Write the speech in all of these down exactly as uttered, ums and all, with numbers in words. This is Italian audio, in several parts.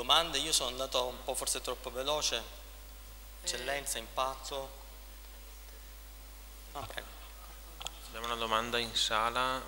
domande. Io sono andato un po' forse troppo veloce. Eccellenza, impatto. Ah, prego. Abbiamo una domanda in sala.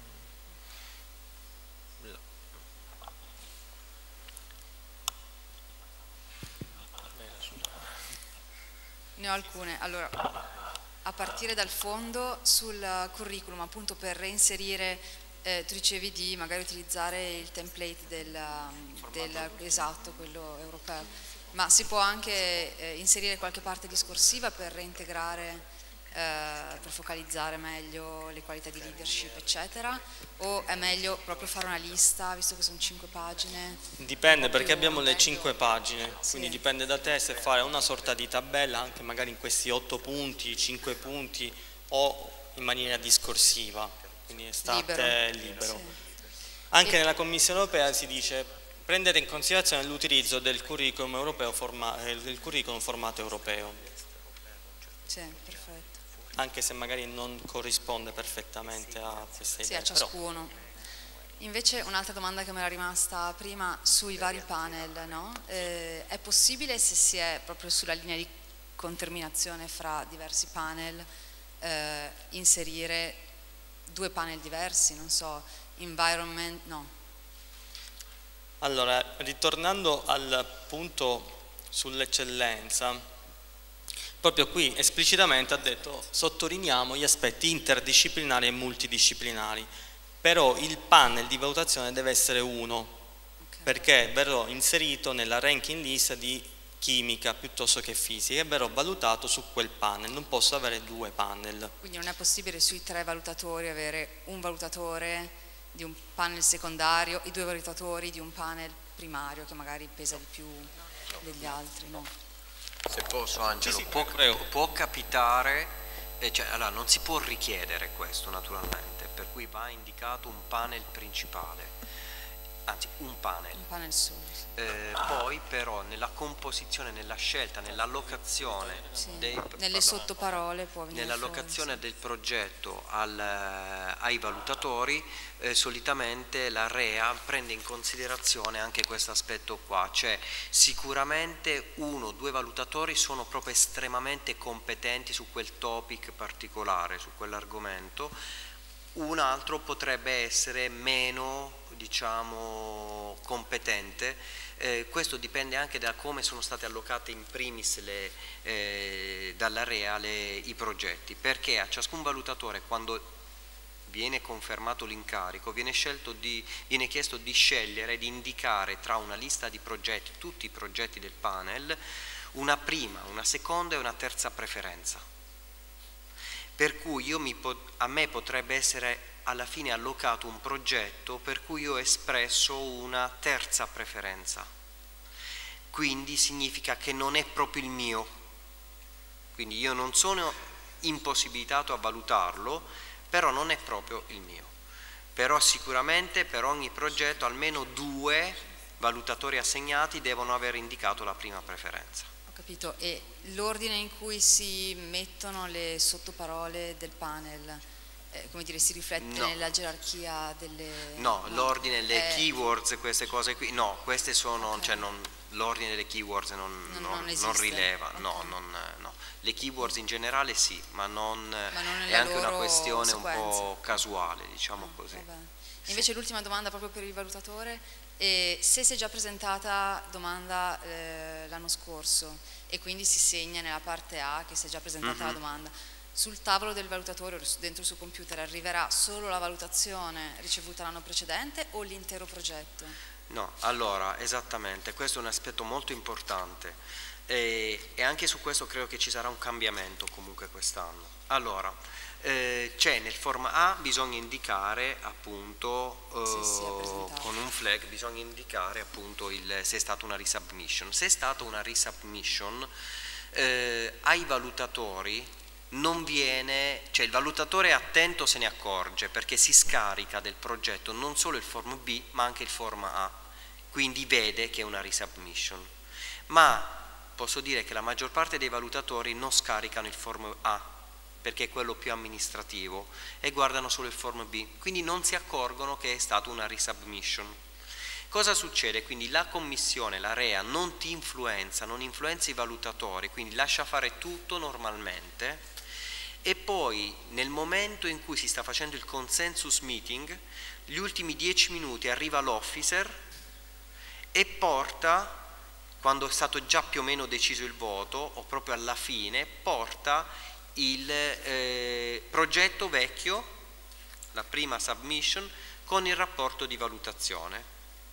Ne ho alcune. Allora, a partire dal fondo sul curriculum, appunto per reinserire, eh, tu dicevi di magari utilizzare il template del, del esatto, quello europeo, ma si può anche eh, inserire qualche parte discorsiva per reintegrare, eh, per focalizzare meglio le qualità di leadership, eccetera, o è meglio proprio fare una lista, visto che sono cinque pagine? Dipende, perché abbiamo le cinque pagine, Sì. quindi dipende da te se fare una sorta di tabella anche magari in questi otto punti, cinque punti o in maniera discorsiva, quindi state libero. libero. Sì. Anche E... nella Commissione europea si dice prendere in considerazione l'utilizzo del curriculum europeo forma, del curriculum formato europeo. Sì, perfetto. Anche se magari non corrisponde perfettamente a queste idee. Sì, a ciascuno. Però... Invece un'altra domanda che mi era rimasta prima sui vari panel, no? Eh, è possibile, se si è proprio sulla linea di conterminazione fra diversi panel, eh, inserire due panel diversi, non so, environment, no? Allora, ritornando al punto sull'eccellenza, proprio qui esplicitamente ha detto sottolineiamo gli aspetti interdisciplinari e multidisciplinari, però il panel di valutazione deve essere uno, okay, perché verrò inserito nella ranking list di chimica piuttosto che fisica e verrò valutato su quel panel, non posso avere due panel. Quindi non è possibile sui tre valutatori avere un valutatore di un panel secondario, i due valutatori di un panel primario che magari pesa di più degli altri, no? Se posso, Angelo, sì, sì, può, può capitare, eh, cioè, allora, non si può richiedere questo naturalmente, per cui va indicato un panel principale, anzi un panel, un panel solo, sì. eh, poi però nella composizione, nella scelta, nell'allocazione, sì, dei, nelle sottoparole può venire nell'allocazione fuori, sì, del progetto al, ai valutatori, eh, solitamente la R E A prende in considerazione anche questo aspetto qua, cioè sicuramente uno o due valutatori sono proprio estremamente competenti su quel topic particolare, su quell'argomento, un altro potrebbe essere meno, diciamo, competente. Eh, questo dipende anche da come sono state allocate in primis le, eh, dalla R E A le, i progetti, perché a ciascun valutatore, quando viene confermato l'incarico, viene, viene chiesto di scegliere, di indicare tra una lista di progetti, tutti i progetti del panel, una prima, una seconda e una terza preferenza. Per cui io mi, a me potrebbe essere alla fine allocato un progetto per cui io ho espresso una terza preferenza, quindi significa che non è proprio il mio, quindi io non sono impossibilitato a valutarlo, però non è proprio il mio, però sicuramente per ogni progetto almeno due valutatori assegnati devono aver indicato la prima preferenza. Ho capito, e l'ordine in cui si mettono le sottoparole del panel, Eh, come dire, si riflette no. nella gerarchia delle... No, no. l'ordine, le eh, keywords, queste cose qui, no, queste sono, okay, cioè non, l'ordine delle keywords non, non, non, non, non rileva, okay, no, non, no, le keywords in generale sì, ma non, ma non è anche una questione sequenza. un po' casuale, diciamo ah, così. Sì. Invece l'ultima domanda proprio per il valutatore, eh, se si è già presentata domanda eh, l'anno scorso e quindi si segna nella parte A che si è già presentata mm-hmm. la domanda, sul tavolo del valutatore, dentro il suo computer, arriverà solo la valutazione ricevuta l'anno precedente o l'intero progetto? No, allora, esattamente, questo è un aspetto molto importante e, e anche su questo credo che ci sarà un cambiamento comunque quest'anno. Allora, eh, c'è nel forma A, bisogna indicare appunto, eh, con un flag, bisogna indicare appunto il, se è stata una resubmission. Se è stata una resubmission, eh, ai valutatori non viene, cioè il valutatore attento se ne accorge perché si scarica del progetto non solo il form B ma anche il form A, quindi vede che è una resubmission, ma posso dire che la maggior parte dei valutatori non scaricano il form A perché è quello più amministrativo e guardano solo il form B, quindi non si accorgono che è stata una resubmission. Cosa succede? Quindi la commissione, la R E A, non ti influenza, non influenza i valutatori, quindi lascia fare tutto normalmente, e poi nel momento in cui si sta facendo il consensus meeting, gli ultimi dieci minuti arriva l'officer e porta, quando è stato già più o meno deciso il voto, o proprio alla fine, porta il eh, progetto vecchio, la prima submission, con il rapporto di valutazione,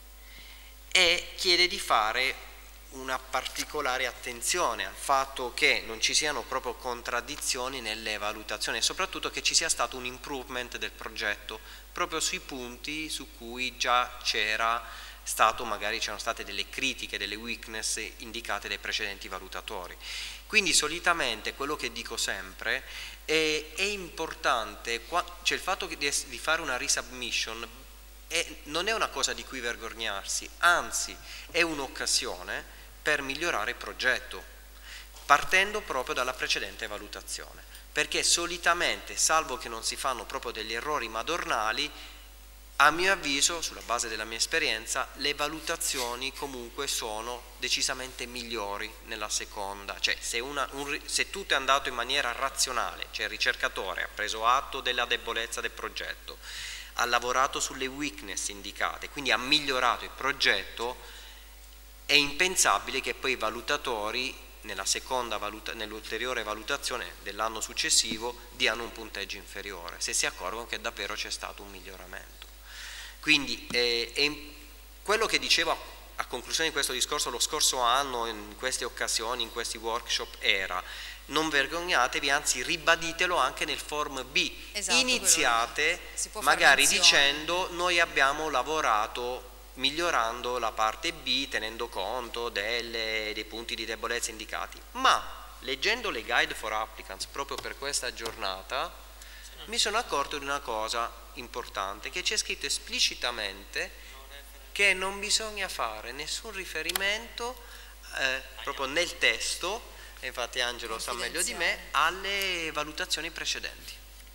e chiede di fare una particolare attenzione al fatto che non ci siano proprio contraddizioni nelle valutazioni e soprattutto che ci sia stato un improvement del progetto proprio sui punti su cui già c'era stato, magari c'erano state delle critiche, delle weakness indicate dai precedenti valutatori. Quindi solitamente quello che dico sempre è, è importante, cioè il fatto di, di fare una resubmission è, non è una cosa di cui vergognarsi, anzi è un'occasione per migliorare il progetto, partendo proprio dalla precedente valutazione, perché solitamente, salvo che non si fanno proprio degli errori madornali, a mio avviso, sulla base della mia esperienza, le valutazioni comunque sono decisamente migliori nella seconda, cioè se, una, un, se tutto è andato in maniera razionale, cioè il ricercatore ha preso atto della debolezza del progetto, ha lavorato sulle weakness indicate, quindi ha migliorato il progetto, è impensabile che poi i valutatori nella seconda valuta, nell'ulteriore valutazione dell'anno successivo diano un punteggio inferiore, se si accorgono che davvero c'è stato un miglioramento. Quindi eh, è quello che dicevo a conclusione di questo discorso lo scorso anno, in queste occasioni, in questi workshop, era: non vergognatevi, anzi ribaditelo anche nel form B, esatto, iniziate magari dicendo noi abbiamo lavorato migliorando la parte B tenendo conto delle, dei punti di debolezza indicati, ma leggendo le guide for applicants proprio per questa giornata mi sono accorto di una cosa importante, che c'è scritto esplicitamente che non bisogna fare nessun riferimento eh, proprio nel testo, e infatti Angelo sa meglio di me, alle valutazioni precedenti.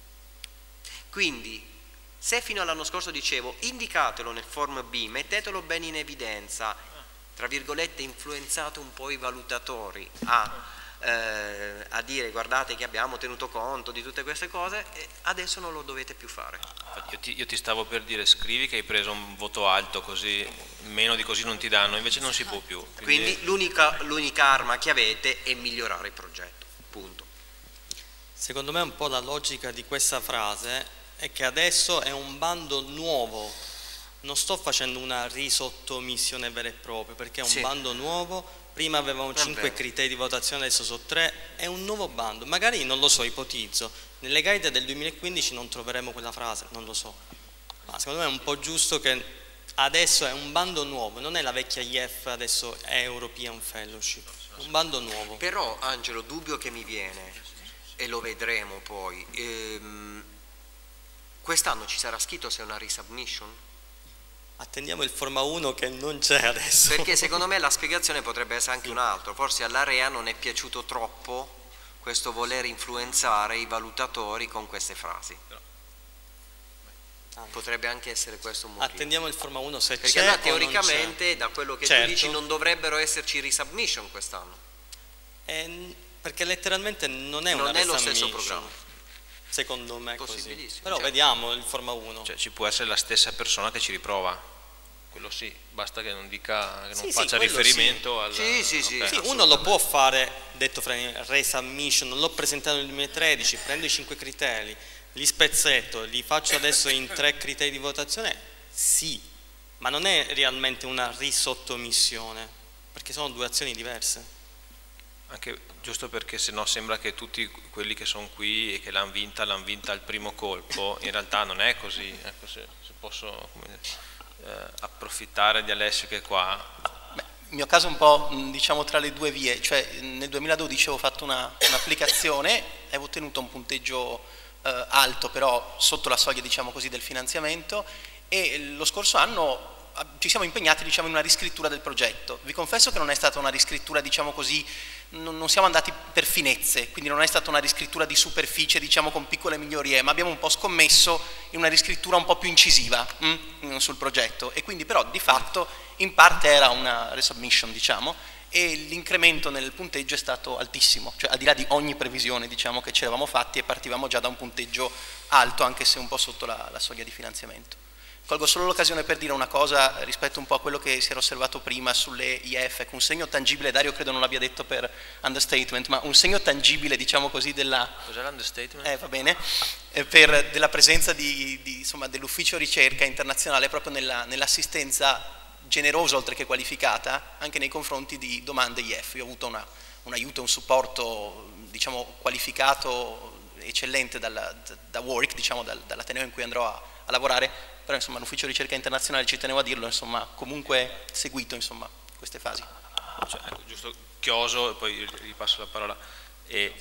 Quindi se fino all'anno scorso dicevo indicatelo nel form B, mettetelo bene in evidenza, tra virgolette influenzate un po' i valutatori a, eh, a dire guardate che abbiamo tenuto conto di tutte queste cose, e adesso non lo dovete più fare. Io ti, io ti stavo per dire scrivi che hai preso un voto alto, così meno di così non ti danno, invece non si può più. Quindi, quindi l'unica, l'unica arma che avete è migliorare il progetto, punto. Secondo me un po' la logica di questa frase è che adesso è un bando nuovo, non sto facendo una risottomissione vera e propria, perché è un sì. bando nuovo, prima avevamo cinque criteri di votazione, adesso sono tre, è un nuovo bando, magari non lo so, ipotizzo, nelle guide del duemilaquindici non troveremo quella frase, non lo so, ma secondo me è un po' giusto che adesso è un bando nuovo, non è la vecchia I E F, adesso è European Fellowship, un bando nuovo. Però Angelo, dubbio che mi viene, e lo vedremo poi, ehm, quest'anno ci sarà scritto se è una resubmission? Attendiamo il Forma uno che non c'è adesso. Perché secondo me la spiegazione potrebbe essere anche un altro, forse alla R E A non è piaciuto troppo questo voler influenzare i valutatori con queste frasi. Potrebbe anche essere questo un motivo. Attendiamo il Forma uno se perché c'è. Perché teoricamente, da quello che certo. tu dici, non dovrebbero esserci resubmission quest'anno. Eh, perché letteralmente non è non una è lo stesso programma. Secondo me è così. Però certo. vediamo il Forma uno. Cioè ci può essere la stessa persona che ci riprova. Quello sì, basta che non dica, che non sì, faccia sì, riferimento sì. al... Sì, sì, sì, okay. sì, uno lo può fare, detto fra resubmission, non l'ho presentato nel duemilatredici, prendo i cinque criteri, li spezzetto, li faccio adesso in tre criteri di votazione, sì, ma non è realmente una risottomissione, perché sono due azioni diverse. Anche giusto perché sennò sembra che tutti quelli che sono qui e che l'hanno vinta, l'hanno vinta al primo colpo, in realtà non è così, ecco, se, se posso come dire, eh, approfittare di Alessio che è qua. Beh, il mio caso è un po' diciamo tra le due vie, cioè nel duemiladodici avevo fatto un'applicazione e avevo ottenuto un punteggio eh, alto, però sotto la soglia diciamo così del finanziamento, e lo scorso anno ci siamo impegnati, diciamo, in una riscrittura del progetto. Vi confesso che non è stata una riscrittura, diciamo così, non, non siamo andati per finezze, quindi non è stata una riscrittura di superficie, diciamo, con piccole migliorie, ma abbiamo un po' scommesso in una riscrittura un po' più incisiva hm, sul progetto, e quindi però di fatto in parte era una resubmission, diciamo, e l'incremento nel punteggio è stato altissimo, cioè al di là di ogni previsione, diciamo, che ci eravamo fatti, e partivamo già da un punteggio alto, anche se un po' sotto la, la soglia di finanziamento. Colgo solo l'occasione per dire una cosa rispetto un po' a quello che si era osservato prima sulle I F, un segno tangibile, Dario credo non l'abbia detto per understatement, ma un segno tangibile, diciamo così, della... Cos'è l'understatement? Eh, va bene, eh, per, della presenza di, di, insomma, dell'ufficio ricerca internazionale proprio nella, nell'assistenza generosa oltre che qualificata anche nei confronti di domande I F. Io ho avuto una, un aiuto, un supporto, diciamo, qualificato, eccellente dalla, da Warwick, diciamo, dal, dall'Ateneo in cui andrò a, a lavorare, però insomma l'ufficio ricerca internazionale, ci tenevo a dirlo, insomma, comunque seguito, insomma, queste fasi. Cioè, ecco, giusto chioso, poi ripasso la parola. E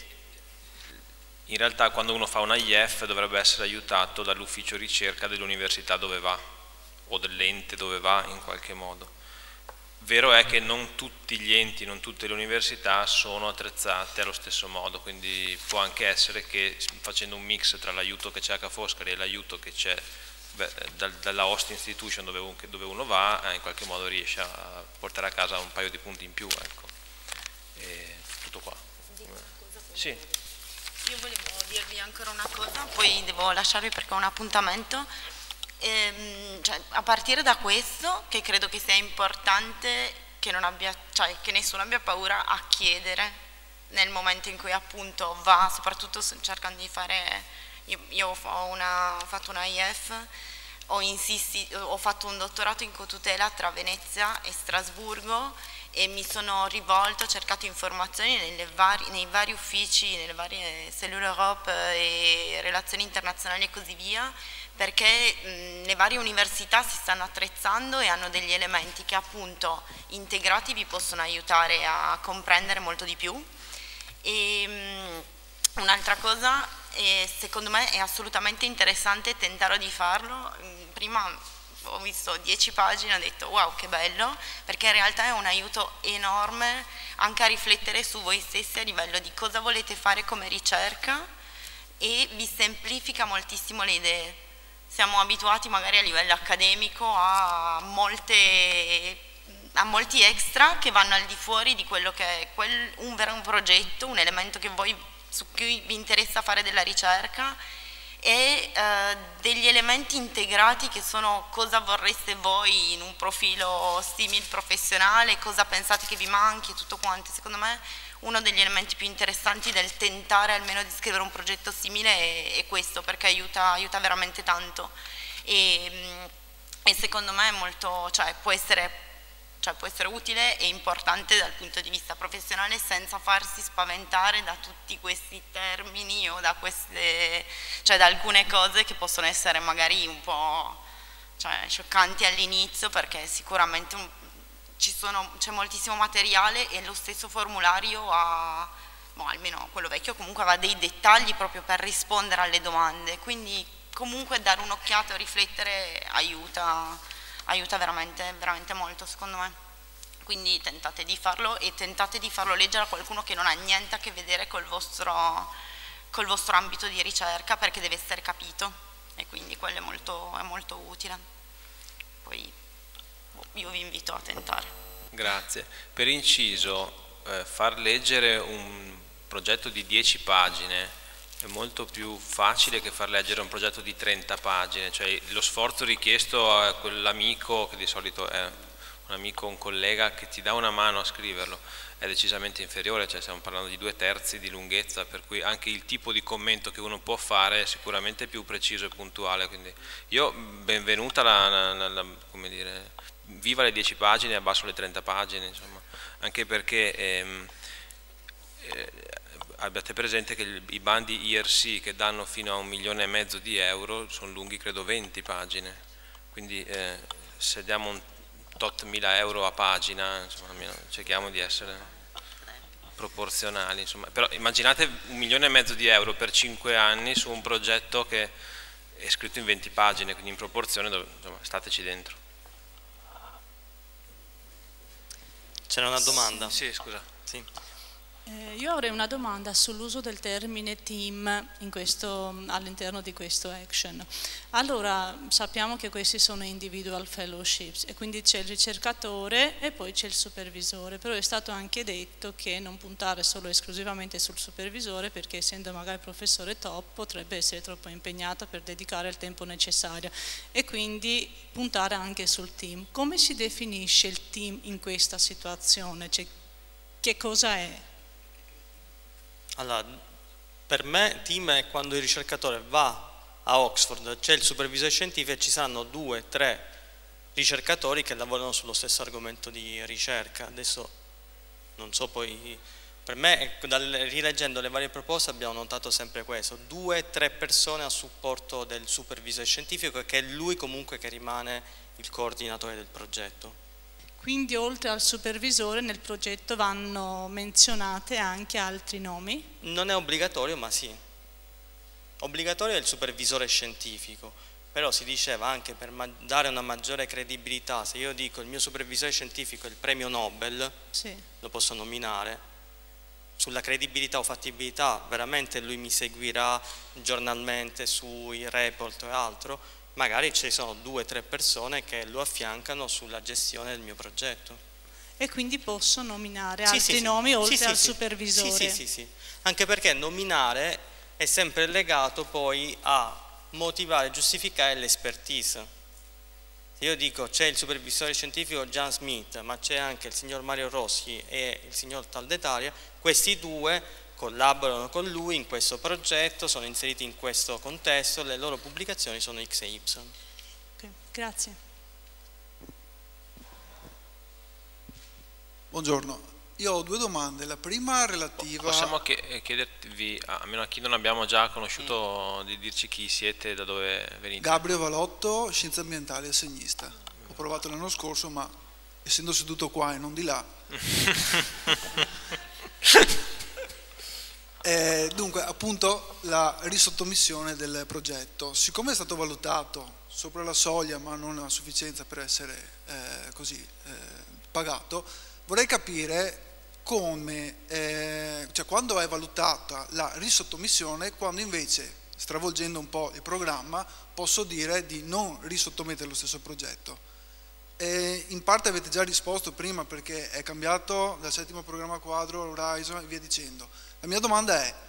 in realtà quando uno fa una I F dovrebbe essere aiutato dall'ufficio ricerca dell'università dove va, o dell'ente dove va in qualche modo. Vero è che non tutti gli enti, non tutte le università sono attrezzate allo stesso modo, quindi può anche essere che facendo un mix tra l'aiuto che c'è a Ca' Foscari e l'aiuto che c'è dalla host institution dove, dove uno va, in qualche modo riesce a portare a casa un paio di punti in più, ecco. E tutto qua. Sì. Io volevo dirvi ancora una cosa, poi devo lasciarvi perché ho un appuntamento. Ehm, cioè, a partire da questo, che credo che sia importante che, non abbia, cioè, che nessuno abbia paura a chiedere nel momento in cui appunto va, soprattutto cercando di fare... Io, io ho, una, ho fatto una I F, ho, insisti, ho fatto un dottorato in cotutela tra Venezia e Strasburgo e mi sono rivolto, ho cercato informazioni nelle vari, nei vari uffici, nelle varie cellule Europe e relazioni internazionali e così via, perché mh, le varie università si stanno attrezzando e hanno degli elementi che appunto integrati vi possono aiutare a comprendere molto di più. E un'altra cosa, e secondo me è assolutamente interessante, tenterò di farlo. Prima ho visto dieci pagine e ho detto wow, che bello, perché in realtà è un aiuto enorme anche a riflettere su voi stessi a livello di cosa volete fare come ricerca e vi semplifica moltissimo le idee. Siamo abituati magari a livello accademico a, molte, a molti extra che vanno al di fuori di quello che è quel, un vero progetto, un elemento che voi su cui vi interessa fare della ricerca e eh, degli elementi integrati che sono cosa vorreste voi in un profilo simil professionale, cosa pensate che vi manchi e tutto quanto. Secondo me uno degli elementi più interessanti del tentare almeno di scrivere un progetto simile è, è questo, perché aiuta, aiuta veramente tanto e, e secondo me è molto, cioè, può essere Cioè può essere utile e importante dal punto di vista professionale senza farsi spaventare da tutti questi termini o da, queste, cioè da alcune cose che possono essere magari un po', cioè, scioccanti all'inizio, perché sicuramente c'è moltissimo materiale e lo stesso formulario ha, boh, almeno quello vecchio comunque aveva dei dettagli proprio per rispondere alle domande, quindi comunque dare un'occhiata o riflettere aiuta. aiuta veramente, veramente molto secondo me, quindi tentate di farlo e tentate di farlo leggere a qualcuno che non ha niente a che vedere col vostro, col vostro ambito di ricerca, perché deve essere capito e quindi quello è molto, è molto utile. Poi io vi invito a tentare. Grazie. Per inciso, eh, far leggere un progetto di dieci pagine è molto più facile che far leggere un progetto di trenta pagine, cioè lo sforzo richiesto a quell'amico, che di solito è un amico o un collega che ti dà una mano a scriverlo, è decisamente inferiore, cioè stiamo parlando di due terzi di lunghezza, per cui anche il tipo di commento che uno può fare è sicuramente più preciso e puntuale, quindi io benvenuta, la, la, la, come dire, viva le dieci pagine e abbasso le trenta pagine, insomma, anche perché ehm, eh, abbiate presente che i bandi I R C che danno fino a un milione e mezzo di euro sono lunghi credo venti pagine, quindi eh, se diamo un tot mila euro a pagina, insomma, almeno cerchiamo di essere proporzionali, insomma. Però immaginate un milione e mezzo di euro per cinque anni su un progetto che è scritto in venti pagine, quindi in proporzione, insomma, stateci dentro. C'era una domanda? Sì, scusa. Sì. Eh, io avrei una domanda sull'uso del termine team in questo, all'interno di questo action. Allora, sappiamo che questi sono individual fellowships e quindi c'è il ricercatore e poi c'è il supervisore, però è stato anche detto che non puntare solo esclusivamente sul supervisore, perché essendo magari professore top potrebbe essere troppo impegnato per dedicare il tempo necessario, e quindi puntare anche sul team. Come si definisce il team in questa situazione? Cioè, che cosa è? Allora, per me team è quando il ricercatore va a Oxford, c'è il supervisore scientifico e ci saranno due, tre ricercatori che lavorano sullo stesso argomento di ricerca. Adesso non so poi, per me, rileggendo le varie proposte abbiamo notato sempre questo, due, tre persone a supporto del supervisore scientifico, che è lui comunque che rimane il coordinatore del progetto. Quindi oltre al supervisore nel progetto vanno menzionate anche altri nomi? Non è obbligatorio, ma sì. Obbligatorio è il supervisore scientifico, però si diceva anche per dare una maggiore credibilità, se io dico il mio supervisore scientifico è il premio Nobel, sì, lo posso nominare, sulla credibilità o fattibilità veramente lui mi seguirà giornalmente sui report e altro, magari ci sono due o tre persone che lo affiancano sulla gestione del mio progetto. E quindi posso nominare sì, altri sì, nomi sì. oltre sì, al sì, supervisore? Sì, sì, sì, sì, anche perché nominare è sempre legato poi a motivare e giustificare l'expertise. Se io dico c'è il supervisore scientifico John Smith, ma c'è anche il signor Mario Rossi e il signor Taldetaria, questi due collaborano con lui in questo progetto, sono inseriti in questo contesto, le loro pubblicazioni sono X e Y. Okay, grazie. Buongiorno, io ho due domande. La prima relativa... Possiamo chiedervi, a meno a chi non abbiamo già conosciuto, mm. di dirci chi siete e da dove venite? Gabriele Valotto, Scienze Ambientali, assegnista. Ho provato l'anno scorso, ma essendo seduto qua e non di là... Eh, dunque, appunto, la risottomissione del progetto, siccome è stato valutato sopra la soglia ma non a sufficienza per essere eh, così eh, pagato, vorrei capire come, eh, cioè quando è valutata la risottomissione, quando invece, stravolgendo un po' il programma, posso dire di non risottomettere lo stesso progetto. Eh, in parte avete già risposto prima, perché è cambiato dal settimo programma quadro, Horizon e via dicendo. La mia domanda è,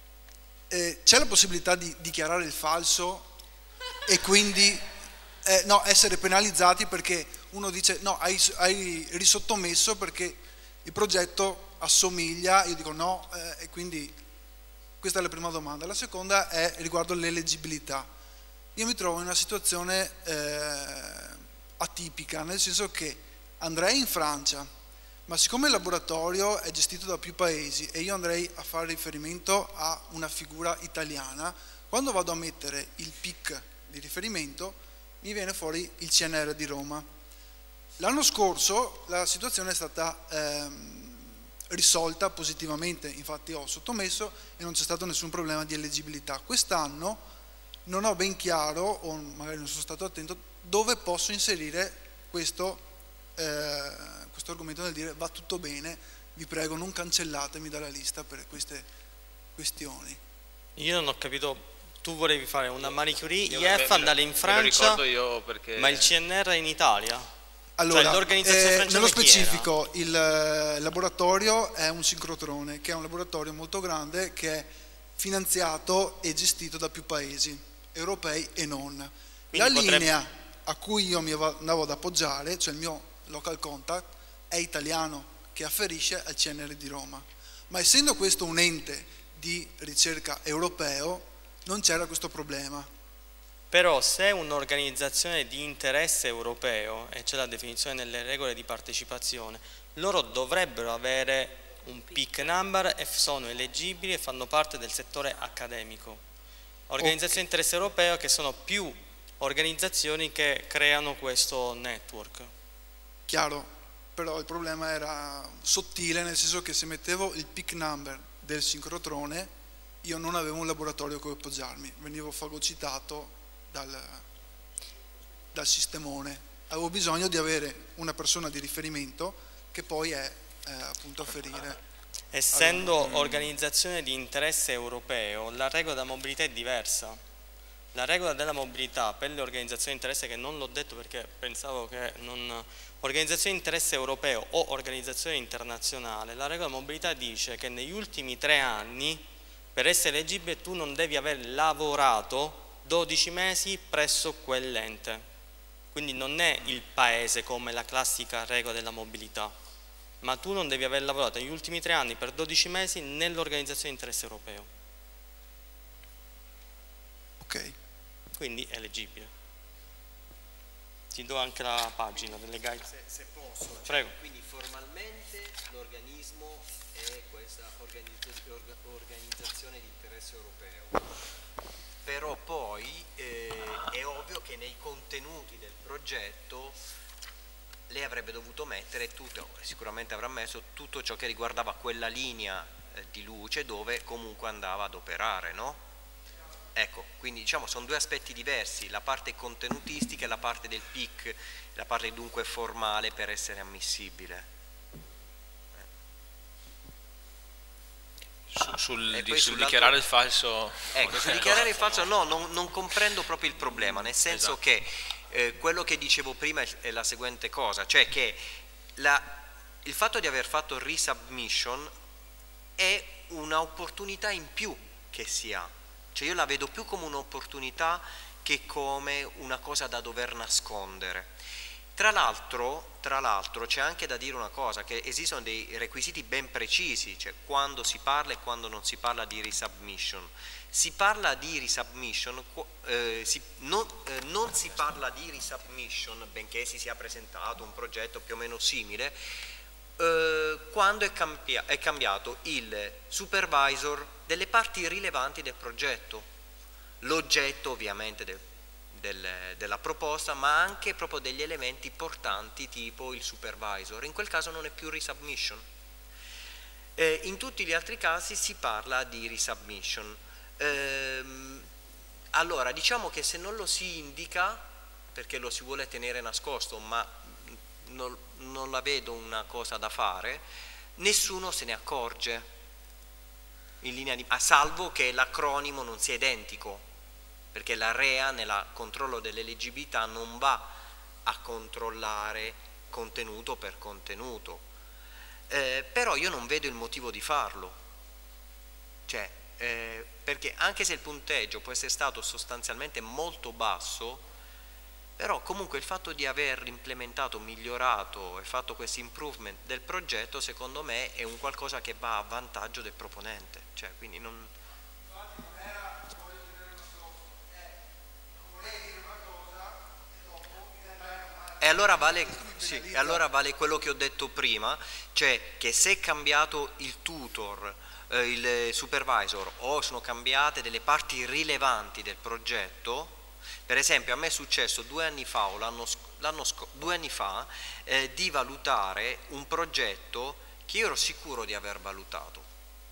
eh, c'è la possibilità di dichiarare il falso e quindi eh, no, essere penalizzati perché uno dice no, hai, hai risottomesso perché il progetto assomiglia, io dico no, eh, e quindi questa è la prima domanda. La seconda è riguardo l'eleggibilità. Io mi trovo in una situazione eh, atipica, nel senso che andrei in Francia, ma siccome il laboratorio è gestito da più paesi e io andrei a fare riferimento a una figura italiana, quando vado a mettere il P I C di riferimento mi viene fuori il C N R di Roma. L'anno scorso la situazione è stata ehm, risolta positivamente, infatti ho sottomesso e non c'è stato nessun problema di eleggibilità. Quest'anno non ho ben chiaro, o magari non sono stato attento, dove posso inserire questo eh, questo argomento nel dire va tutto bene, vi prego non cancellatemi dalla lista per queste questioni. Io non ho capito, tu volevi fare una Marie Curie, io I F andare in Francia, io perché... ma il C N R è in Italia? Allora, cioè, l'organizzazione eh, francese nello specifico il eh, laboratorio è un sincrotrone, che è un laboratorio molto grande che è finanziato e gestito da più paesi, europei e non. Quindi la potrebbe... linea a cui io mi andavo ad appoggiare, cioè il mio local contact, è italiano, che afferisce al C N R di Roma, ma essendo questo un ente di ricerca europeo non c'era questo problema. Però se è un'organizzazione di interesse europeo e c'è la definizione nelle regole di partecipazione, loro dovrebbero avere un P I C number e sono eleggibili e fanno parte del settore accademico. Organizzazioni di interesse europeo che sono più organizzazioni che creano questo network. Chiaro. Però il problema era sottile, nel senso che se mettevo il P I C number del sincrotrone io non avevo un laboratorio a cui appoggiarmi, venivo fagocitato dal, dal sistemone. Avevo bisogno di avere una persona di riferimento che poi è eh, appunto afferire. Essendo allora, organizzazione di interesse europeo, la regola della mobilità è diversa. La regola della mobilità per le organizzazioni di interesse, che non l'ho detto perché pensavo che non... Organizzazione di interesse europeo o organizzazione internazionale, la regola della mobilità dice che negli ultimi tre anni, per essere eleggibile, tu non devi aver lavorato dodici mesi presso quell'ente. Quindi non è il paese come la classica regola della mobilità, ma tu non devi aver lavorato negli ultimi tre anni per dodici mesi nell'organizzazione di interesse europeo. Ok. Quindi è eleggibile. Ti do anche la pagina delle guide. Se, se posso, cioè, prego. Quindi formalmente l'organismo è questa organizzazione di interesse europeo, però poi eh, è ovvio che nei contenuti del progetto lei avrebbe dovuto mettere tutto, sicuramente avrà messo tutto ciò che riguardava quella linea eh, di luce dove comunque andava ad operare, no? Ecco, quindi diciamo sono due aspetti diversi, la parte contenutistica e la parte del P I C, la parte dunque formale per essere ammissibile. Su, sul, di, sul dichiarare il falso... Ecco, sul dichiarare il falso no, non, non comprendo proprio il problema, nel senso esatto. che eh, quello che dicevo prima è, è la seguente cosa, cioè che la, il fatto di aver fatto resubmission è un'opportunità in più che si ha. Cioè io la vedo più come un'opportunità che come una cosa da dover nascondere. Tra l'altro, tra l'altro c'è anche da dire una cosa, che esistono dei requisiti ben precisi, cioè quando si parla e quando non si parla di resubmission. Si parla di resubmission, eh, si, non, eh, non si parla di resubmission, benché si sia presentato un progetto più o meno simile, eh, quando è, cambia, è cambiato il supervisor delle parti rilevanti del progetto, l'oggetto ovviamente del, del, della proposta, ma anche proprio degli elementi portanti tipo il supervisor. In quel caso non è più resubmission. Eh, in tutti gli altri casi si parla di resubmission. Eh, allora diciamo che se non lo si indica, perché lo si vuole tenere nascosto, ma non, non la vedo una cosa da fare, nessuno se ne accorge. In linea di, a salvo che l'acronimo non sia identico, perché la R E A nel controllo dell'eleggibilità non va a controllare contenuto per contenuto, eh, però io non vedo il motivo di farlo, cioè, eh, perché anche se il punteggio può essere stato sostanzialmente molto basso, però comunque il fatto di aver implementato, migliorato e fatto questo improvement del progetto secondo me è un qualcosa che va a vantaggio del proponente, cioè quindi non... E allora vale, sì, e allora vale quello che ho detto prima, cioè che se è cambiato il tutor, eh, il supervisor o sono cambiate delle parti rilevanti del progetto. Per esempio a me è successo due anni fa, o l'anno, l'anno due anni fa eh, di valutare un progetto che io ero sicuro di aver valutato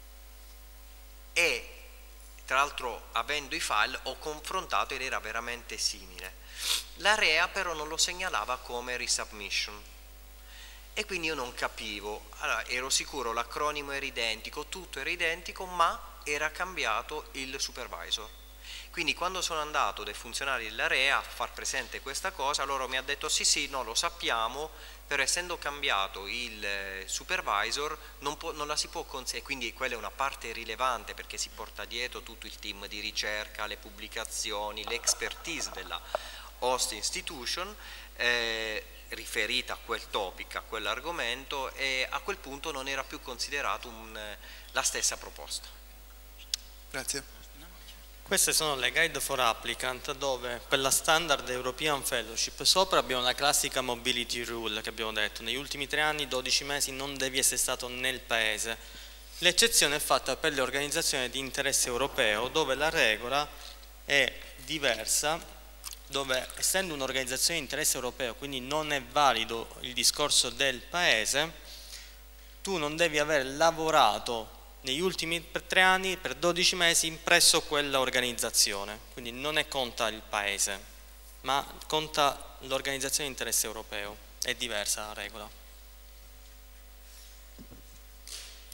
e tra l'altro avendo i file ho confrontato ed era veramente simile. La R E A però non lo segnalava come resubmission e quindi io non capivo, allora, ero sicuro l'acronimo era identico, tutto era identico, ma era cambiato il supervisor. Quindi quando sono andato dai funzionari della R E A a far presente questa cosa, loro mi hanno detto sì sì, no, lo sappiamo, però essendo cambiato il supervisor non, può, non la si può consegnare, quindi quella è una parte rilevante perché si porta dietro tutto il team di ricerca, le pubblicazioni, l'expertise della host institution eh, riferita a quel topic, a quell'argomento e a quel punto non era più considerato un, la stessa proposta. Grazie. Queste sono le guide for applicant dove per la standard European Fellowship sopra abbiamo la classica mobility rule che abbiamo detto, negli ultimi tre anni, dodici mesi non devi essere stato nel paese. L'eccezione è fatta per le organizzazioni di interesse europeo dove la regola è diversa, dove essendo un'organizzazione di interesse europeo, quindi non è valido il discorso del paese, tu non devi aver lavorato negli ultimi tre anni per dodici mesi presso quella organizzazione, quindi non è conta il paese, ma conta l'organizzazione di interesse europeo, è diversa la regola.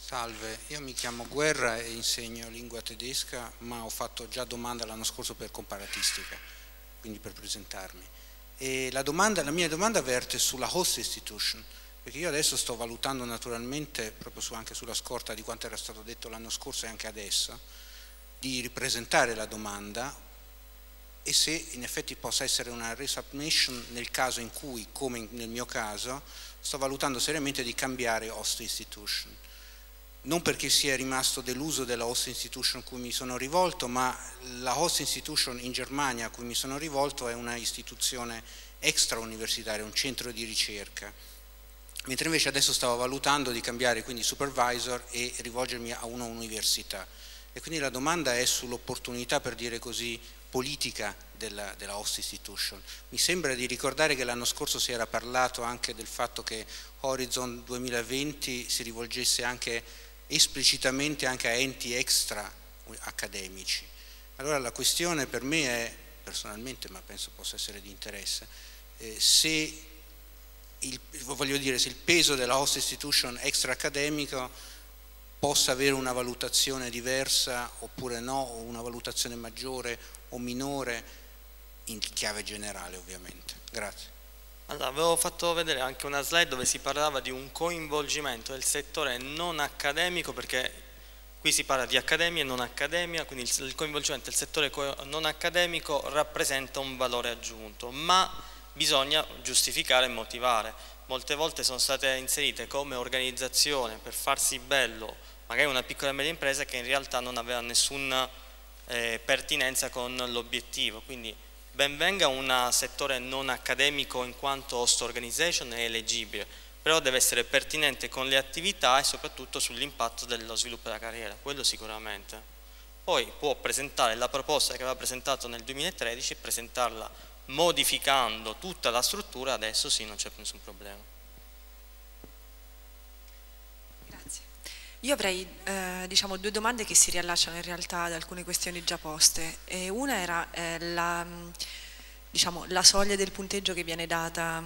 Salve, io mi chiamo Guerra e insegno lingua tedesca, ma ho fatto già domanda l'anno scorso per comparatistica, quindi per presentarmi. E la, domanda, la mia domanda verte sulla host institution, perché io adesso sto valutando naturalmente, proprio su, anche sulla scorta di quanto era stato detto l'anno scorso e anche adesso, di ripresentare la domanda e se in effetti possa essere una resubmission nel caso in cui, come nel mio caso, sto valutando seriamente di cambiare host institution. Non perché sia rimasto deluso della host institution a cui mi sono rivolto, ma la host institution in Germania a cui mi sono rivolto è una istituzione extra universitaria, un centro di ricerca, mentre invece adesso stavo valutando di cambiare quindi supervisor e rivolgermi a una università. E quindi la domanda è sull'opportunità, per dire così, politica della, della host institution. Mi sembra di ricordare che l'anno scorso si era parlato anche del fatto che Horizon duemilaventi si rivolgesse anche esplicitamente anche a enti extra accademici. Allora la questione per me è, personalmente, ma penso possa essere di interesse, eh, se il, voglio dire, se il peso della host institution extra accademico possa avere una valutazione diversa oppure no, o una valutazione maggiore o minore in chiave generale ovviamente. Grazie. Allora, avevo fatto vedere anche una slide dove si parlava di un coinvolgimento del settore non accademico, perché qui si parla di accademia e non accademia, quindi il coinvolgimento del settore non accademico rappresenta un valore aggiunto, ma bisogna giustificare e motivare. Molte volte sono state inserite come organizzazione per farsi bello magari una piccola e media impresa che in realtà non aveva nessuna eh, pertinenza con l'obiettivo, quindi ben venga un settore non accademico in quanto host organization è eleggibile, però deve essere pertinente con le attività e soprattutto sull'impatto dello sviluppo della carriera, quello sicuramente. Poi può presentare la proposta che aveva presentato nel duemilatredici e presentarla modificando tutta la struttura, adesso sì, non c'è nessun problema. Grazie. Io avrei eh, diciamo, due domande che si riallacciano in realtà ad alcune questioni già poste. E una era eh, la, diciamo, la soglia del punteggio che viene data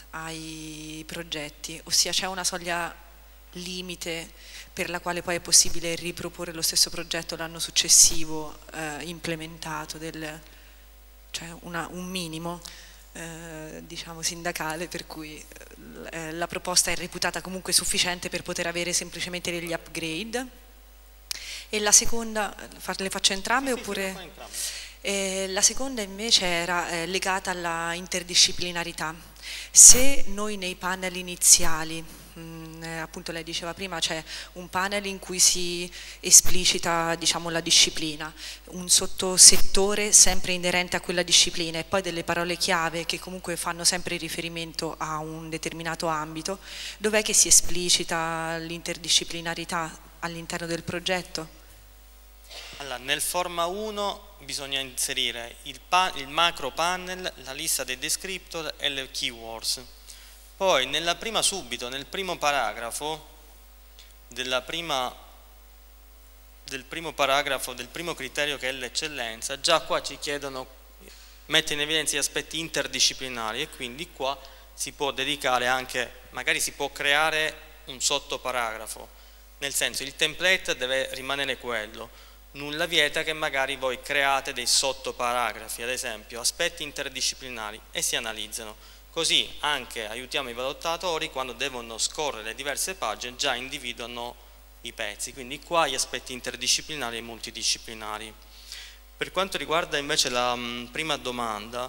ai progetti, ossia c'è una soglia limite per la quale poi è possibile riproporre lo stesso progetto l'anno successivo eh, implementato, del, cioè una, un minimo eh, diciamo sindacale per cui eh, la proposta è reputata comunque sufficiente per poter avere semplicemente degli upgrade. E la seconda, le faccio entrambe? Sì, oppure? Sì, entrambe. Eh, la seconda invece era eh, legata alla interdisciplinarità. Se noi nei panel iniziali, mh, eh, appunto lei diceva prima, c'è un panel in cui si esplicita diciamo, la disciplina, un sottosettore sempre inerente a quella disciplina e poi delle parole chiave che comunque fanno sempre riferimento a un determinato ambito, dov'è che si esplicita l'interdisciplinarità all'interno del progetto? Allora, nel forma uno bisogna inserire il, il macro panel, la lista dei descriptor e le keywords. Poi nella prima subito, nel primo paragrafo della prima, del primo paragrafo del primo criterio che è l'eccellenza, già qua ci chiedono, mette in evidenza gli aspetti interdisciplinari e quindi qua si può dedicare anche, magari si può creare un sottoparagrafo, nel senso il template deve rimanere quello. Nulla vieta che magari voi create dei sottoparagrafi, ad esempio aspetti interdisciplinari, e si analizzano. Così anche aiutiamo i valutatori quando devono scorrere diverse pagine, già individuano i pezzi, quindi qua gli aspetti interdisciplinari e multidisciplinari. Per quanto riguarda invece la mh, prima domanda,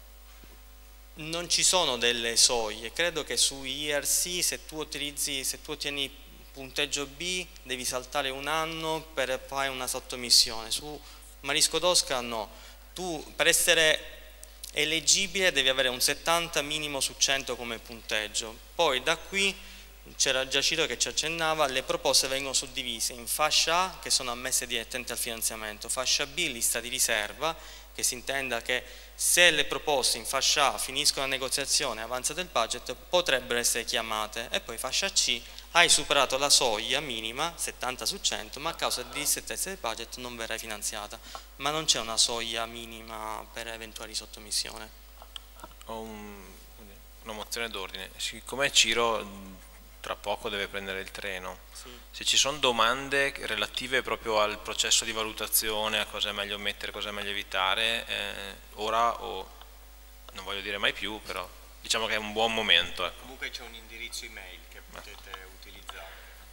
non ci sono delle soglie, credo che su I R C se tu utilizzi, se tu ottieni punteggio B devi saltare un anno per fare una sottomissione, su Marisco Tosca no, tu per essere eleggibile devi avere un settanta minimo su cento come punteggio, poi da qui c'era già Ciro che ci accennava, le proposte vengono suddivise in fascia A che sono ammesse direttamente al finanziamento, fascia B lista di riserva, che si intenda che se le proposte in fascia A finiscono la negoziazione e avanzate il budget potrebbero essere chiamate, e poi fascia C hai superato la soglia minima settanta su cento, ma a causa di ristrettezza del budget non verrai finanziata, ma non c'è una soglia minima per eventuali sottomissione. Ho un, una mozione d'ordine, siccome Ciro tra poco deve prendere il treno. Sì. Se ci sono domande relative proprio al processo di valutazione, a cosa è meglio mettere, cosa è meglio evitare, eh, ora o non voglio dire mai più, però diciamo che è un buon momento. Ecco. Comunque c'è un indirizzo email che potete eh. utilizzare.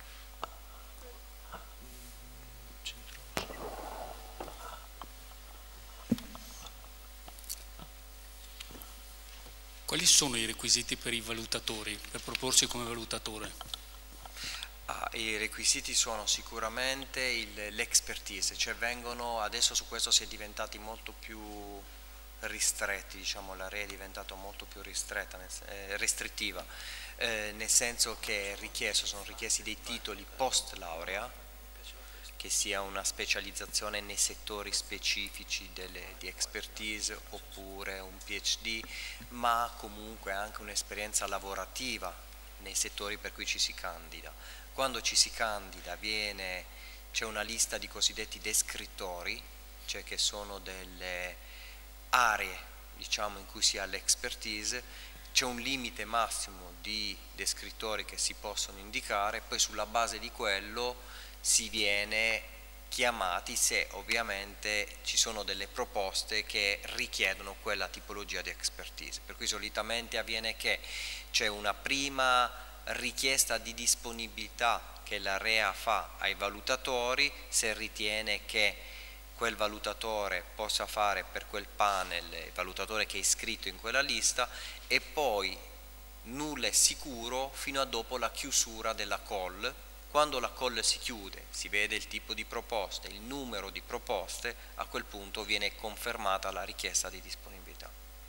Quali sono i requisiti per i valutatori, per proporsi come valutatore? Ah, i requisiti sono sicuramente l'expertise, cioè vengono, adesso su questo si è diventati molto più ristretti, diciamo l'area è diventata molto più ristretta, eh, restrittiva, eh, nel senso che è richiesto, sono richiesti dei titoli post laurea, che sia una specializzazione nei settori specifici delle, di expertise oppure un PhD, ma comunque anche un'esperienza lavorativa nei settori per cui ci si candida. Quando ci si candida viene, c'è una lista di cosiddetti descrittori, cioè che sono delle aree, diciamo, in cui si ha l'expertise, c'è un limite massimo di descrittori che si possono indicare, poi sulla base di quello si viene chiamati se ovviamente ci sono delle proposte che richiedono quella tipologia di expertise, per cui solitamente avviene che c'è una prima richiesta di disponibilità che la R E A fa ai valutatori, se ritiene che quel valutatore possa fare per quel panel, il valutatore che è iscritto in quella lista, e poi nulla è sicuro fino a dopo la chiusura della call. Quando la call si chiude, si vede il tipo di proposte, il numero di proposte, a quel punto viene confermata la richiesta di disponibilità.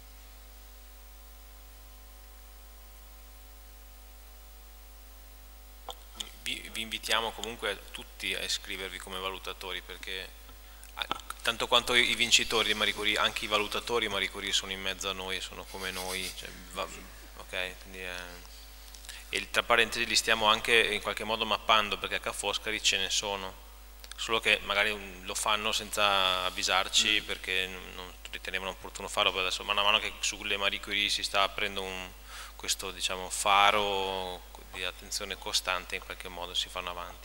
Vi, vi invitiamo comunque tutti a iscrivervi come valutatori, perché tanto quanto i vincitori di Marie Curie, anche i valutatori di Marie Curie sono in mezzo a noi, sono come noi, cioè, va, ok? Quindi è... E tra parentesi li stiamo anche in qualche modo mappando, perché a Ca' Foscari ce ne sono, solo che magari lo fanno senza avvisarci mm. perché non ritenevano opportuno farlo, però adesso man mano che sulle Marie Curie si sta aprendo un, questo diciamo, faro di attenzione costante, in qualche modo si fanno avanti.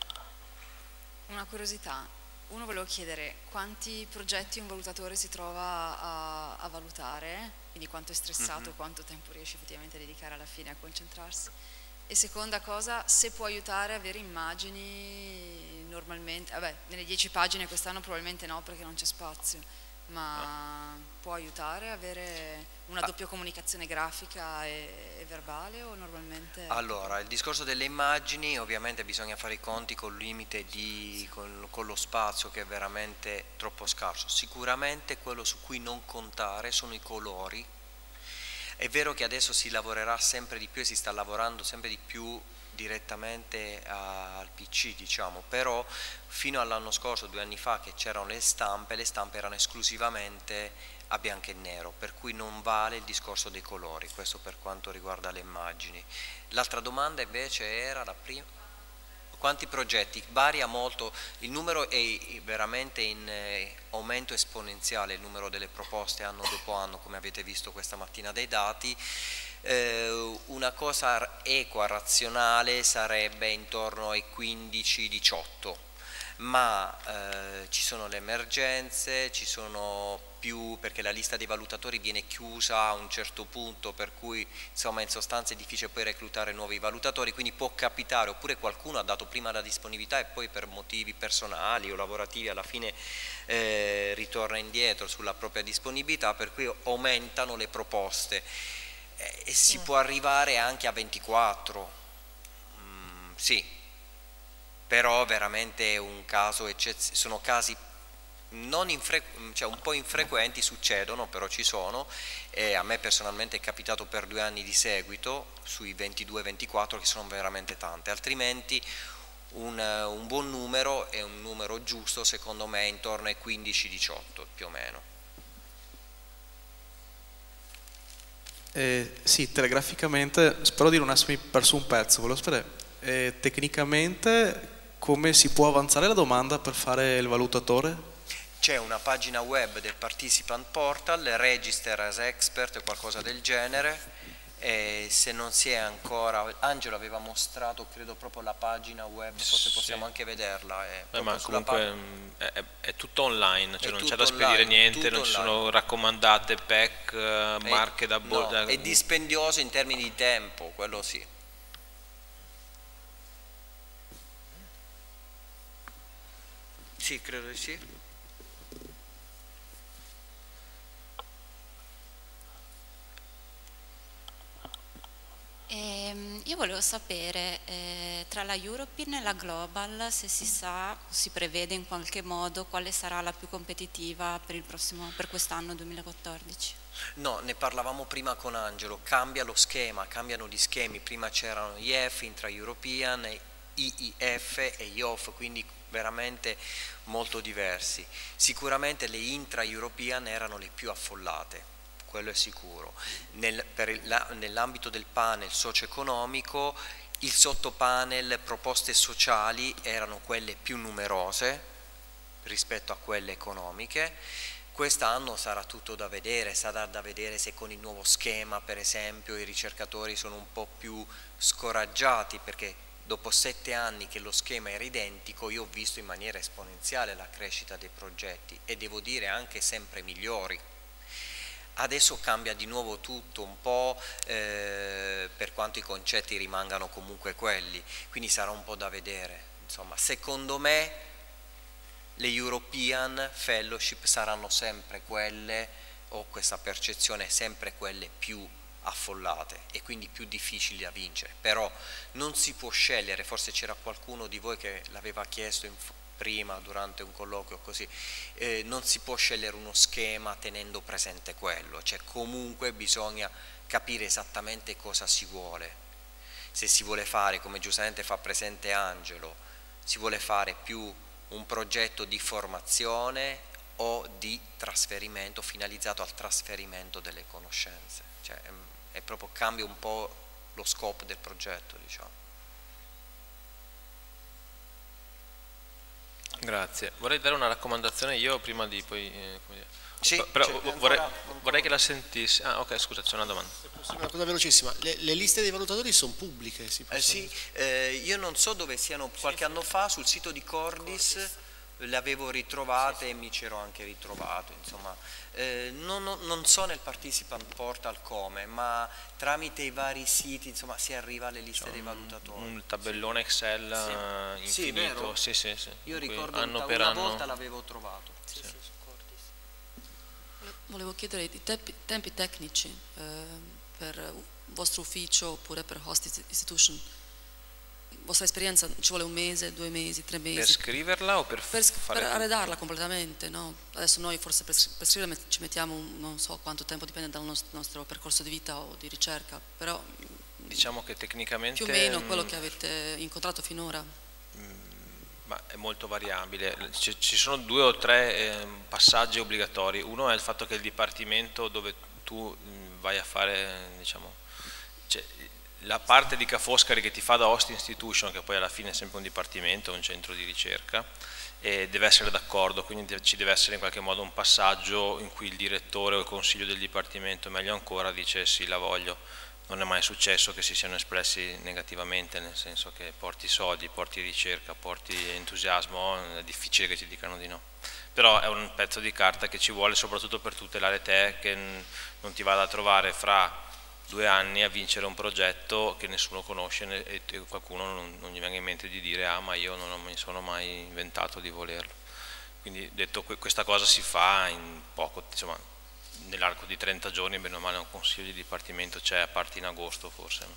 Una curiosità, uno volevo chiedere quanti progetti un valutatore si trova a, a valutare, quindi quanto è stressato, mm-hmm. quanto tempo riesce effettivamente a dedicare alla fine a concentrarsi, e seconda cosa, se può aiutare a avere immagini normalmente, vabbè, nelle dieci pagine quest'anno probabilmente no perché non c'è spazio, ma ah. può aiutare a avere una ah. doppia comunicazione grafica e, e verbale, o normalmente... Allora, il discorso delle immagini, ovviamente bisogna fare i conti col limite di, con, con lo spazio che è veramente troppo scarso. Sicuramente quello su cui non contare sono i colori. È vero che adesso si lavorerà sempre di più e si sta lavorando sempre di più direttamente al P C, diciamo, però fino all'anno scorso, due anni fa, che c'erano le stampe, le stampe erano esclusivamente a bianco e nero, per cui non vale il discorso dei colori, questo per quanto riguarda le immagini. L'altra domanda invece era la prima: quanti progetti? Varia molto, il numero è veramente in aumento esponenziale, il numero delle proposte anno dopo anno, come avete visto questa mattina dai dati. Eh, una cosa equa, razionale, sarebbe intorno ai quindici diciotto, ma eh, ci sono le emergenze, ci sono più, perché la lista dei valutatori viene chiusa a un certo punto, per cui insomma in sostanza è difficile poi reclutare nuovi valutatori, quindi può capitare, oppure qualcuno ha dato prima la disponibilità e poi per motivi personali o lavorativi alla fine eh, ritorna indietro sulla propria disponibilità, per cui aumentano le proposte eh, e si mm. può arrivare anche a ventiquattro, mm, sì, però veramente è un caso eccezionale, sono casi non cioè un po' infrequenti, succedono, però ci sono, e a me personalmente è capitato per due anni di seguito sui ventidue ventiquattro, che sono veramente tante, altrimenti un, un buon numero è un numero giusto, secondo me, intorno ai quindici diciotto più o meno. Eh, sì, telegraficamente, spero di non essermi perso un pezzo, volevo sapere eh, tecnicamente come si può avanzare la domanda per fare il valutatore? C'è una pagina web del Participant Portal, Register as Expert o qualcosa del genere, E se non si è ancora, Angelo aveva mostrato credo proprio la pagina web, forse possiamo sì. anche vederla. È, Beh, ma comunque è, è tutto online, cioè è non c'è da spedire online, niente, non ci online. sono raccomandate, pack, marche è, da bordo. No, è dispendioso in termini di tempo, quello sì. Sì, credo di sì. Eh, io volevo sapere eh, tra la European e la Global se si sa o si prevede in qualche modo quale sarà la più competitiva per, il prossimo, per quest'anno duemilaquattordici. No, ne parlavamo prima con Angelo, cambia lo schema, cambiano gli schemi, prima c'erano I E F, Intra-European, I I F e I O F, quindi veramente molto diversi. Sicuramente le Intra-European erano le più affollate, quello è sicuro. Nel, nell'ambito del panel socio-economico il sottopanel proposte sociali erano quelle più numerose rispetto a quelle economiche. Quest'anno sarà tutto da vedere, sarà da vedere se con il nuovo schema per esempio i ricercatori sono un po' più scoraggiati, perché dopo sette anni che lo schema era identico io ho visto in maniera esponenziale la crescita dei progetti e devo dire anche sempre migliori. Adesso cambia di nuovo tutto un po' eh, per quanto i concetti rimangano comunque quelli, quindi sarà un po' da vedere. Insomma, secondo me le European Fellowship saranno sempre quelle, ho questa percezione, sempre quelle più affollate e quindi più difficili da vincere, però non si può scegliere, forse c'era qualcuno di voi che l'aveva chiesto in prima durante un colloquio così, eh, non si può scegliere uno schema tenendo presente quello, cioè comunque bisogna capire esattamente cosa si vuole, se si vuole fare, come giustamente fa presente Angelo, si vuole fare più un progetto di formazione o di trasferimento, finalizzato al trasferimento delle conoscenze, cioè è, è proprio cambia un po' lo scopo del progetto, diciamo. Grazie, vorrei dare una raccomandazione io prima di poi eh, come dire. Sì, però ancora, vorrei, ancora. vorrei che la sentissi. Ah, ok, scusa, c'è una domanda. Una cosa velocissima, le, le liste dei valutatori sono pubbliche? Si eh, sì, eh, io non so dove siano, qualche anno fa sul sito di Cordis, Cordis. le avevo ritrovate sì, sì. e mi c'ero anche ritrovato, insomma, eh, non, non so nel participant portal come, ma tramite i vari siti insomma si arriva alle liste dei valutatori. Un tabellone Excel sì. infinito, sì, sì, sì, sì. Io ricordo anno una, per una anno. volta l'avevo trovato. Sì, sì. Sì. Volevo chiedere i tempi, tempi tecnici eh, per il vostro ufficio oppure per Host Institution. Vostra esperienza ci vuole un mese, due mesi, tre mesi? Per scriverla o per, per, fare per arredarla completamente, no? Adesso noi forse per, per scriverla ci mettiamo un, non so quanto tempo, dipende dal nostro, nostro percorso di vita o di ricerca, però diciamo che tecnicamente più o meno quello che avete incontrato finora. Ma è molto variabile, ci, ci sono due o tre eh, passaggi obbligatori. Uno è il fatto che il dipartimento dove tu mh, vai a fare, diciamo, cioè, la parte di Ca' Foscari che ti fa da host institution, che poi alla fine è sempre un dipartimento, un centro di ricerca, e deve essere d'accordo, quindi ci deve essere in qualche modo un passaggio in cui il direttore o il consiglio del dipartimento, meglio ancora, dice sì, la voglio. Non è mai successo che si siano espressi negativamente, nel senso che porti soldi, porti ricerca, porti entusiasmo, è difficile che ti dicano di no. Però è un pezzo di carta che ci vuole soprattutto per tutelare te, che non ti vada a trovare fra due anni a vincere un progetto che nessuno conosce e qualcuno non, non gli venga in mente di dire ah ma io non mi sono mai inventato di volerlo. Quindi detto questa cosa si fa in poco, insomma, nell'arco di trenta giorni, bene o male un consiglio di dipartimento c'è, a parte in agosto forse.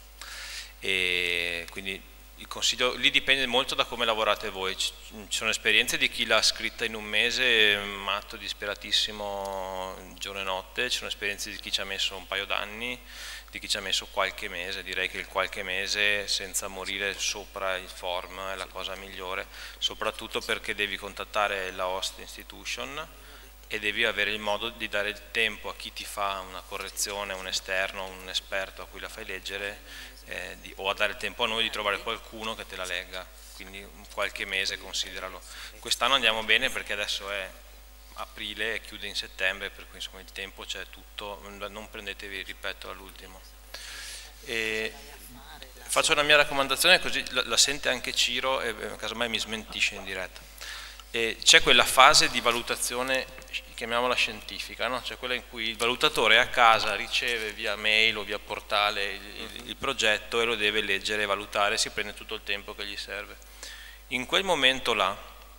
E quindi il consiglio, lì dipende molto da come lavorate voi, ci sono esperienze di chi l'ha scritta in un mese, matto, disperatissimo, giorno e notte, ci sono esperienze di chi ci ha messo un paio d'anni, di chi ci ha messo qualche mese. Direi che il qualche mese senza morire sopra il form è la cosa migliore, soprattutto perché devi contattare la host institution e devi avere il modo di dare il tempo a chi ti fa una correzione, un esterno, un esperto a cui la fai leggere, eh, di, o a dare il tempo a noi di trovare qualcuno che te la legga, quindi qualche mese consideralo. Quest'anno andiamo bene perché adesso è aprile e chiude in settembre, per cui insomma il tempo c'è tutto, non prendetevi, ripeto, all'ultimo. E faccio una mia raccomandazione, così la, la sente anche Ciro e casomai mi smentisce in diretta. C'è quella fase di valutazione, chiamiamola scientifica, no? Cioè quella in cui il valutatore a casa riceve via mail o via portale il, il, il progetto e lo deve leggere e valutare, si prende tutto il tempo che gli serve. In quel momento là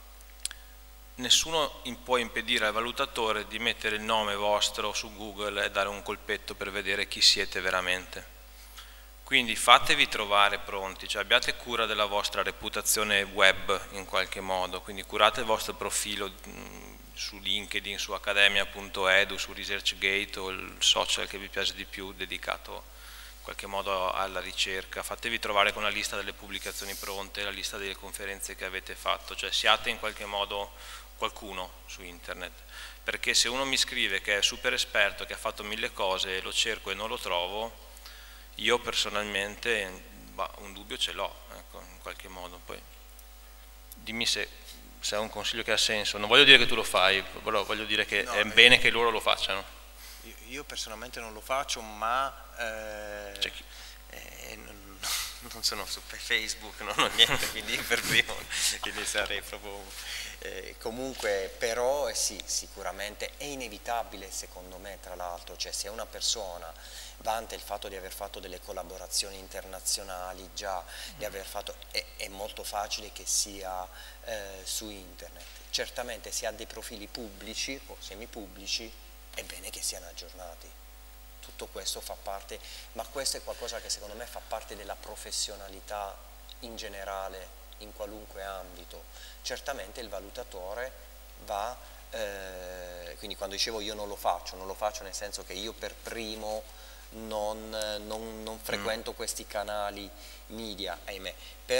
nessuno può impedire al valutatore di mettere il nome vostro su Google e dare un colpetto per vedere chi siete veramente. Quindi fatevi trovare pronti, cioè abbiate cura della vostra reputazione web in qualche modo, quindi curate il vostro profilo mh, su LinkedIn, su accademia punto edu, su ResearchGate o il social che vi piace di più dedicato in qualche modo alla ricerca. Fatevi trovare con la lista delle pubblicazioni pronte, la lista delle conferenze che avete fatto, cioè siate in qualche modo qualcuno su internet, perché se uno mi scrive che è super esperto, che ha fatto mille cose e lo cerco e non lo trovo, io personalmente bah, un dubbio ce l'ho, ecco, in qualche modo. Poi dimmi se, se è un consiglio che ha senso. Non voglio dire che tu lo fai, però voglio dire che no, è bene che loro lo facciano. Io, io personalmente non lo faccio, ma eh, C'è chi... eh, non, non sono su Facebook, non ho niente, quindi per primo quindi sarei proprio... Eh, comunque però eh, sì, sicuramente è inevitabile secondo me, tra l'altro, cioè se una persona vanta il fatto di aver fatto delle collaborazioni internazionali già, di aver fatto, è, è molto facile che sia eh, su internet. Certamente se ha dei profili pubblici o semipubblici è bene che siano aggiornati. Tutto questo fa parte, ma questo è qualcosa che secondo me fa parte della professionalità in generale, in qualunque ambito. Certamente il valutatore va, eh, quindi quando dicevo io non lo faccio, non lo faccio nel senso che io per primo non, non, non frequento mm. questi canali media, ahimè,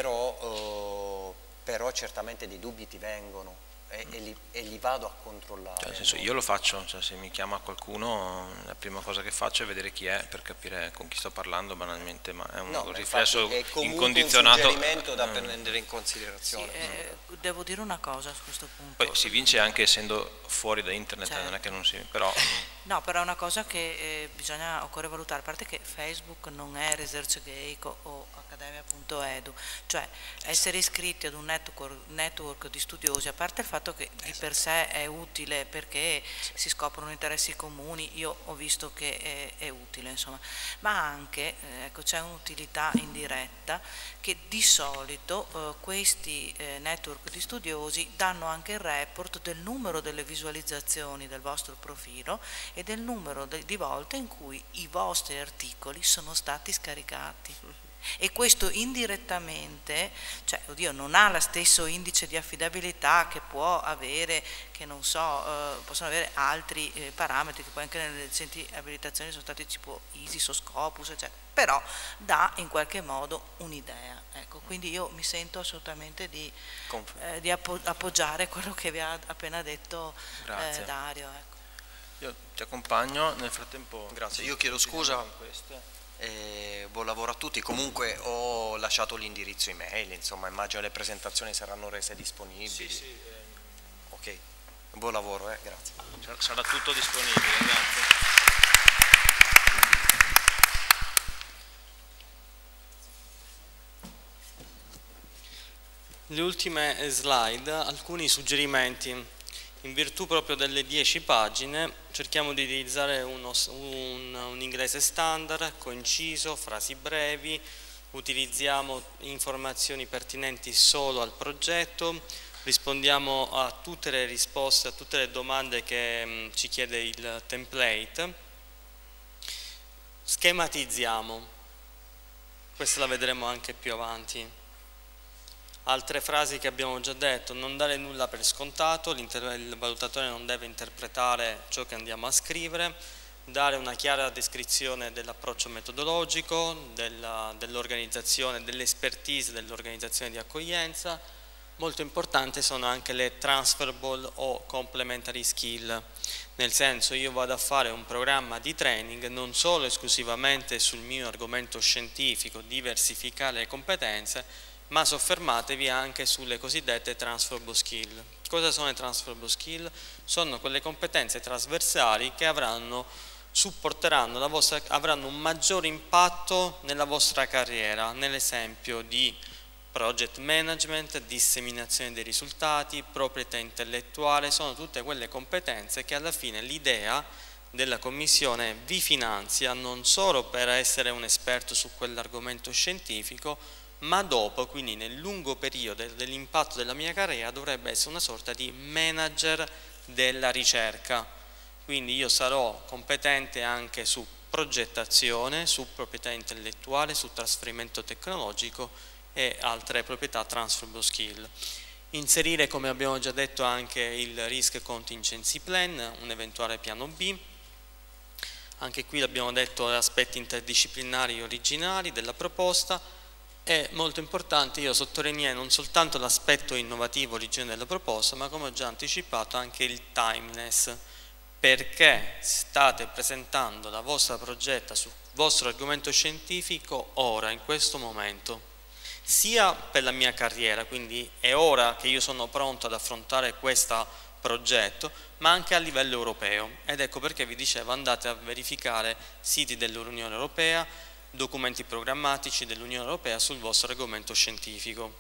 però, eh, però certamente dei dubbi ti vengono e, mm. e, li, e li vado a controllare. Cioè, nel senso, io lo faccio, cioè, se mi chiama qualcuno la prima cosa che faccio è vedere chi è per capire con chi sto parlando banalmente, ma è un no, riflesso è incondizionato. Un suggerimento da prendere in considerazione. Sì, eh, devo dire una cosa su questo punto. Poi si vince anche essendo fuori da internet, certo. Non è che non si... però... No, però è una cosa che eh, bisogna, occorre valutare, a parte che Facebook non è ResearchGate o accademia punto edu, cioè essere iscritti ad un network, network di studiosi, a parte il fatto che di per sé è utile perché si scoprono interessi comuni, io ho visto che è, è utile, insomma, ma anche eh, ecco, c'è un'utilità indiretta che di solito eh, questi eh, network di studiosi danno anche il report del numero delle visualizzazioni del vostro profilo e del numero di volte in cui i vostri articoli sono stati scaricati. E questo indirettamente, cioè, oddio, non ha lo stesso indice di affidabilità che può avere, che non so, eh, possono avere altri eh, parametri che poi anche nelle recenti abilitazioni sono stati tipo ISIS o Scopus, eccetera, però dà in qualche modo un'idea. Ecco, quindi io mi sento assolutamente di, eh, di appo appoggiare quello che vi ha appena detto eh, Dario. Ecco. Io ti accompagno, nel frattempo... Grazie, io chiedo scusa, eh, buon lavoro a tutti, comunque ho lasciato l'indirizzo email, insomma immagino le presentazioni saranno rese disponibili. Sì, sì, eh. Ok, buon lavoro, eh, grazie. Sarà tutto disponibile, grazie. Le ultime slide, alcuni suggerimenti. In virtù proprio delle dieci pagine cerchiamo di utilizzare uno, un, un inglese standard, conciso, frasi brevi, utilizziamo informazioni pertinenti solo al progetto, rispondiamo a tutte le risposte, a tutte le domande che mh, ci chiede il template, schematizziamo, questa la vedremo anche più avanti. Altre frasi che abbiamo già detto: non dare nulla per scontato, il valutatore non deve interpretare ciò che andiamo a scrivere, dare una chiara descrizione dell'approccio metodologico, dell'organizzazione, dell'expertise dell'organizzazione di accoglienza. Molto importanti sono anche le transferable o complementary skill, nel senso io vado a fare un programma di training non solo esclusivamente sul mio argomento scientifico, diversificare le competenze, ma soffermatevi anche sulle cosiddette transferable skill. Cosa sono le transferable skill? Sono quelle competenze trasversali che avranno supporteranno la vostra, avranno un maggiore impatto nella vostra carriera, nell'esempio di project management, disseminazione dei risultati, proprietà intellettuale, sono tutte quelle competenze che alla fine l'idea della commissione vi finanzia non solo per essere un esperto su quell'argomento scientifico, ma dopo, quindi nel lungo periodo dell'impatto della mia carriera, dovrebbe essere una sorta di manager della ricerca. Quindi io sarò competente anche su progettazione, su proprietà intellettuale, su trasferimento tecnologico e altre proprietà transferable skill. Inserire, come abbiamo già detto, anche il risk contingency plan, un eventuale piano B. Anche qui abbiamo detto aspetti interdisciplinari originali della proposta. È molto importante, io sottolineai non soltanto l'aspetto innovativo originario della proposta, ma come ho già anticipato anche il timeless, perché state presentando la vostra progetto sul vostro argomento scientifico ora, in questo momento, sia per la mia carriera, quindi è ora che io sono pronto ad affrontare questo progetto, ma anche a livello europeo, ed ecco perché vi dicevo andate a verificare siti dell'Unione Europea, documenti programmatici dell'Unione Europea sul vostro argomento scientifico.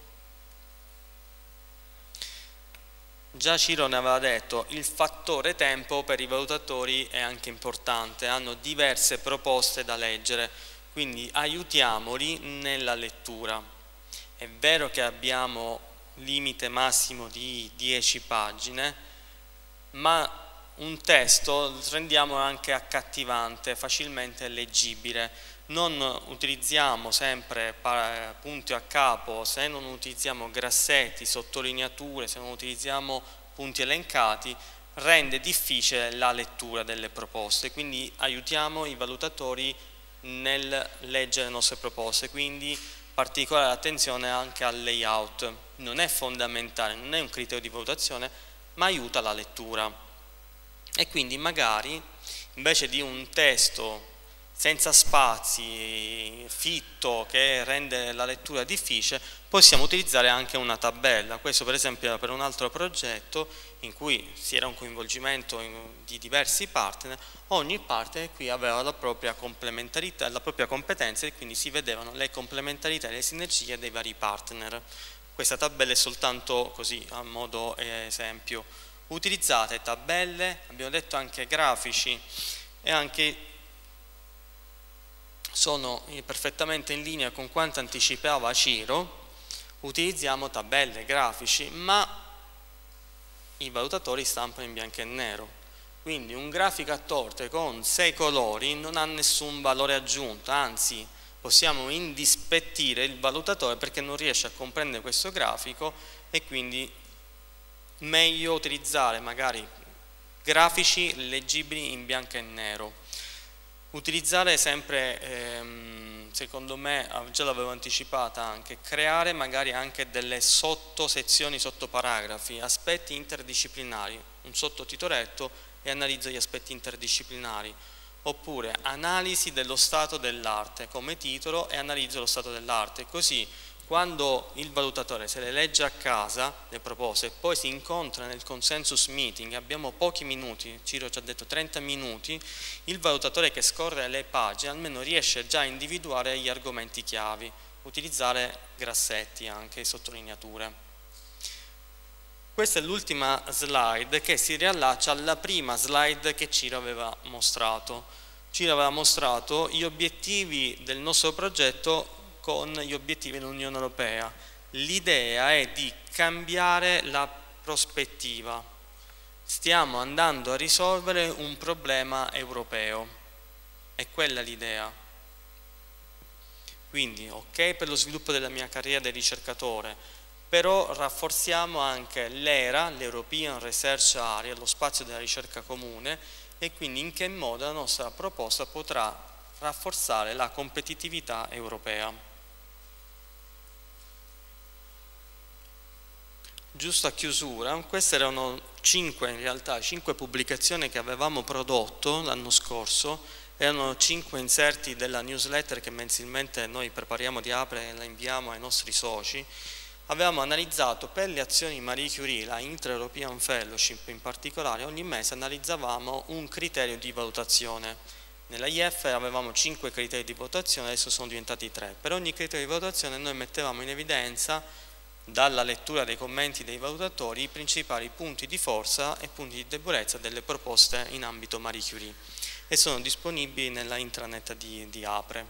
Già Ciro ne aveva detto, il fattore tempo per i valutatori è anche importante, hanno diverse proposte da leggere, quindi aiutiamoli nella lettura. È vero che abbiamo limite massimo di dieci pagine, ma un testo lo rendiamo anche accattivante, facilmente leggibile. Non utilizziamo sempre punti a capo, se non utilizziamo grassetti, sottolineature, se non utilizziamo punti elencati, rende difficile la lettura delle proposte, quindi aiutiamo i valutatori nel leggere le nostre proposte, quindi particolare attenzione anche al layout. Non è fondamentale, non è un criterio di valutazione, ma aiuta la lettura. E quindi magari invece di un testo senza spazi, fitto, che rende la lettura difficile, possiamo utilizzare anche una tabella. Questo per esempio era per un altro progetto in cui si era un coinvolgimento di diversi partner, ogni partner qui aveva la propria complementarità, la propria competenza e quindi si vedevano le complementarità e le sinergie dei vari partner. Questa tabella è soltanto così a modo esempio. Utilizzate tabelle, abbiamo detto anche grafici e anche sono perfettamente in linea con quanto anticipava Ciro, utilizziamo tabelle, grafici, ma i valutatori stampano in bianco e nero. Quindi un grafico a torte con sei colori non ha nessun valore aggiunto, anzi possiamo indispettire il valutatore perché non riesce a comprendere questo grafico e quindi meglio utilizzare magari grafici leggibili in bianco e nero. Utilizzare sempre, ehm, secondo me, già l'avevo anticipata anche, creare magari anche delle sottosezioni, sottoparagrafi, aspetti interdisciplinari, un sottotitoletto e analizzo gli aspetti interdisciplinari, oppure analisi dello stato dell'arte come titolo e analizzo lo stato dell'arte, così quando il valutatore se le legge a casa le proposte e poi si incontra nel consensus meeting, abbiamo pochi minuti, Ciro ci ha detto trenta minuti, il valutatore che scorre le pagine almeno riesce già a individuare gli argomenti chiavi, utilizzare grassetti anche, sottolineature. Questa è l'ultima slide che si riallaccia alla prima slide che Ciro aveva mostrato. Ciro aveva mostrato gli obiettivi del nostro progetto con gli obiettivi dell'Unione Europea. L'idea è di cambiare la prospettiva. Stiamo andando a risolvere un problema europeo. È quella l'idea. Quindi, ok per lo sviluppo della mia carriera di ricercatore, però rafforziamo anche l'E R A, l'European Research Area, lo spazio della ricerca comune, e quindi in che modo la nostra proposta potrà rafforzare la competitività europea. Giusto a chiusura, queste erano cinque, in realtà, cinque pubblicazioni che avevamo prodotto l'anno scorso, erano cinque inserti della newsletter che mensilmente noi prepariamo di apre e la inviamo ai nostri soci. Avevamo analizzato per le azioni Marie Curie, la Intra-European Fellowship in particolare, ogni mese analizzavamo un criterio di valutazione Nella I F avevamo cinque criteri di votazione, adesso sono diventati tre. Per ogni criterio di votazione noi mettevamo in evidenza, dalla lettura dei commenti dei valutatori, i principali punti di forza e punti di debolezza delle proposte in ambito Marie Curie, e sono disponibili nella intranet di, di APRE.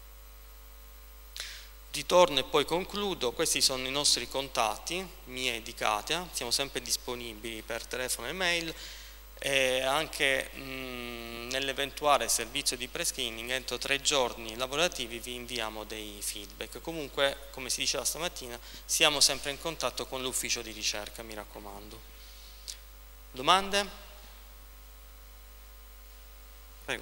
Ritorno e poi concludo. Questi sono i nostri contatti, miei di Katia, siamo sempre disponibili per telefono e mail, e anche nell'eventuale servizio di pre-screening entro tre giorni lavorativi vi inviamo dei feedback. Comunque, come si diceva stamattina, siamo sempre in contatto con l'ufficio di ricerca, mi raccomando. Domande? Prego.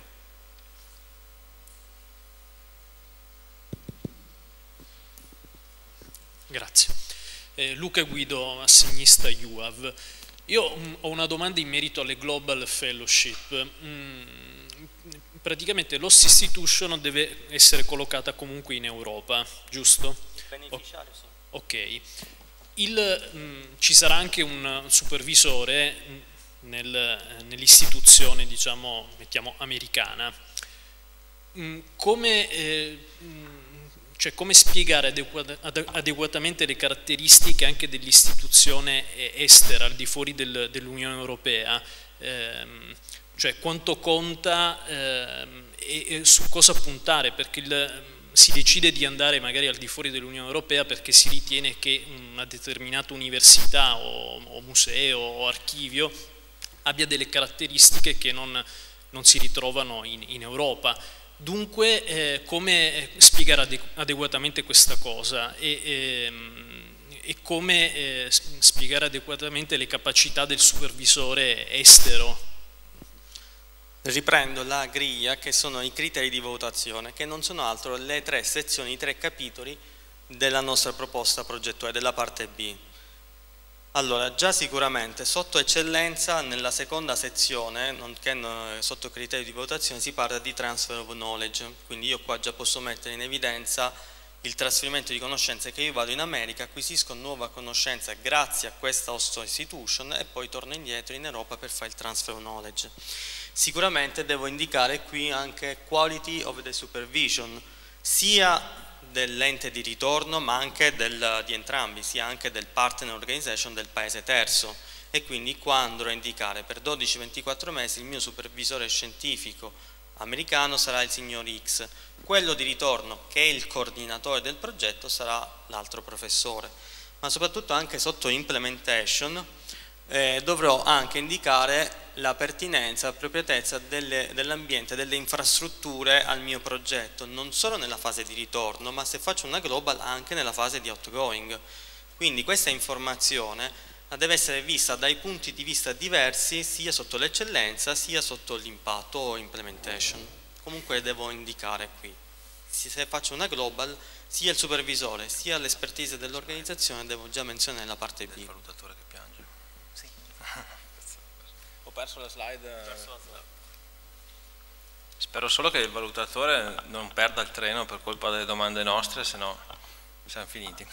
Grazie. Eh, Luca Guido, assegnista U A V. Io mh, ho una domanda in merito alle Global Fellowship. Mm, praticamente l'Host Institution deve essere collocata comunque in Europa, giusto? Beneficiario, sì. Ok. Il, mh, ci sarà anche un supervisore nel, nell'istituzione, diciamo, mettiamo, americana. Mh, come... Eh, mh, Cioè come spiegare adeguatamente le caratteristiche anche dell'istituzione estera al di fuori del, dell'Unione Europea, ehm, cioè quanto conta ehm, e, e su cosa puntare, perché il, si decide di andare magari al di fuori dell'Unione Europea perché si ritiene che una determinata università o, o museo o archivio abbia delle caratteristiche che non, non si ritrovano in, in Europa. Dunque, eh, come spiegare adeguatamente questa cosa e, e, e come eh, spiegare adeguatamente le capacità del supervisore estero? Riprendo la griglia, che sono i criteri di votazione, che non sono altro le tre sezioni, i tre capitoli della nostra proposta progettuale, della parte B. Allora, già sicuramente sotto eccellenza, nella seconda sezione, nonché sotto criteri di votazione, si parla di transfer of knowledge, quindi io qua già posso mettere in evidenza il trasferimento di conoscenze, che io vado in America, acquisisco nuova conoscenza grazie a questa host institution e poi torno indietro in Europa per fare il transfer of knowledge. Sicuramente devo indicare qui anche quality of the supervision, sia dell'ente di ritorno ma anche del, di entrambi, sia anche del partner organization del paese terzo, e quindi qua andrò a indicare per dodici ventiquattro mesi il mio supervisore scientifico americano sarà il signor X, quello di ritorno che è il coordinatore del progetto sarà l'altro professore, ma soprattutto anche sotto implementation eh, dovrò anche indicare la pertinenza, l'appropriatezza dell'ambiente, delle infrastrutture al mio progetto, non solo nella fase di ritorno, ma se faccio una global anche nella fase di outgoing. Quindi questa informazione deve essere vista dai punti di vista diversi, sia sotto l'eccellenza, sia sotto l'impatto o implementation. Comunque devo indicare qui, se faccio una global, sia il supervisore, sia l'espertise dell'organizzazione devo già menzionare la parte B. Il valutatore che piange. Sì. Ho perso la slide. Spero solo che il valutatore non perda il treno per colpa delle domande nostre, se no siamo finiti.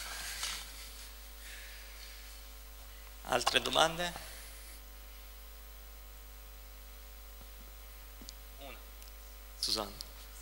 Altre domande? Una. Susanna.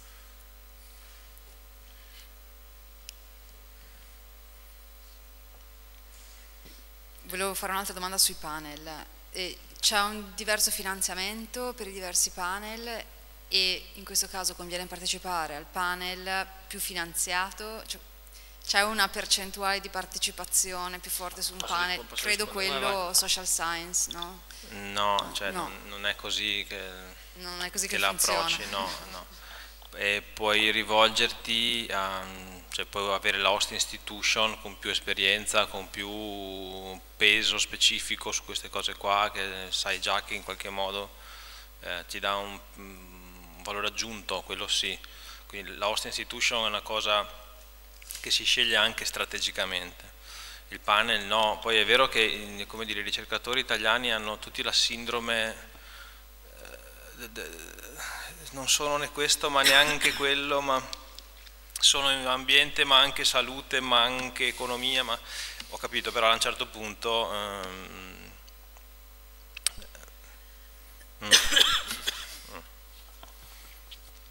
Volevo fare un'altra domanda sui panel. C'è un diverso finanziamento per i diversi panel e in questo caso conviene partecipare al panel più finanziato? Cioè, c'è una percentuale di partecipazione più forte su un Posso panel? posso Credo rispondere? quello social science, no? No, cioè No. Non, non è così che, Non è così che, che funziona. l'approcci, no, no. E puoi rivolgerti a, cioè puoi avere la host institution con più esperienza, con più peso specifico su queste cose qua, che sai già che in qualche modo eh, ti dà un, un valore aggiunto, quello sì. Quindi la host institution è una cosa che si sceglie anche strategicamente. Il panel no, poi è vero che come dire, i ricercatori italiani hanno tutti la sindrome, eh, non sono né questo ma neanche quello, ma sono in ambiente ma anche salute, ma anche economia, ma ho capito, però a un certo punto ehm, mm,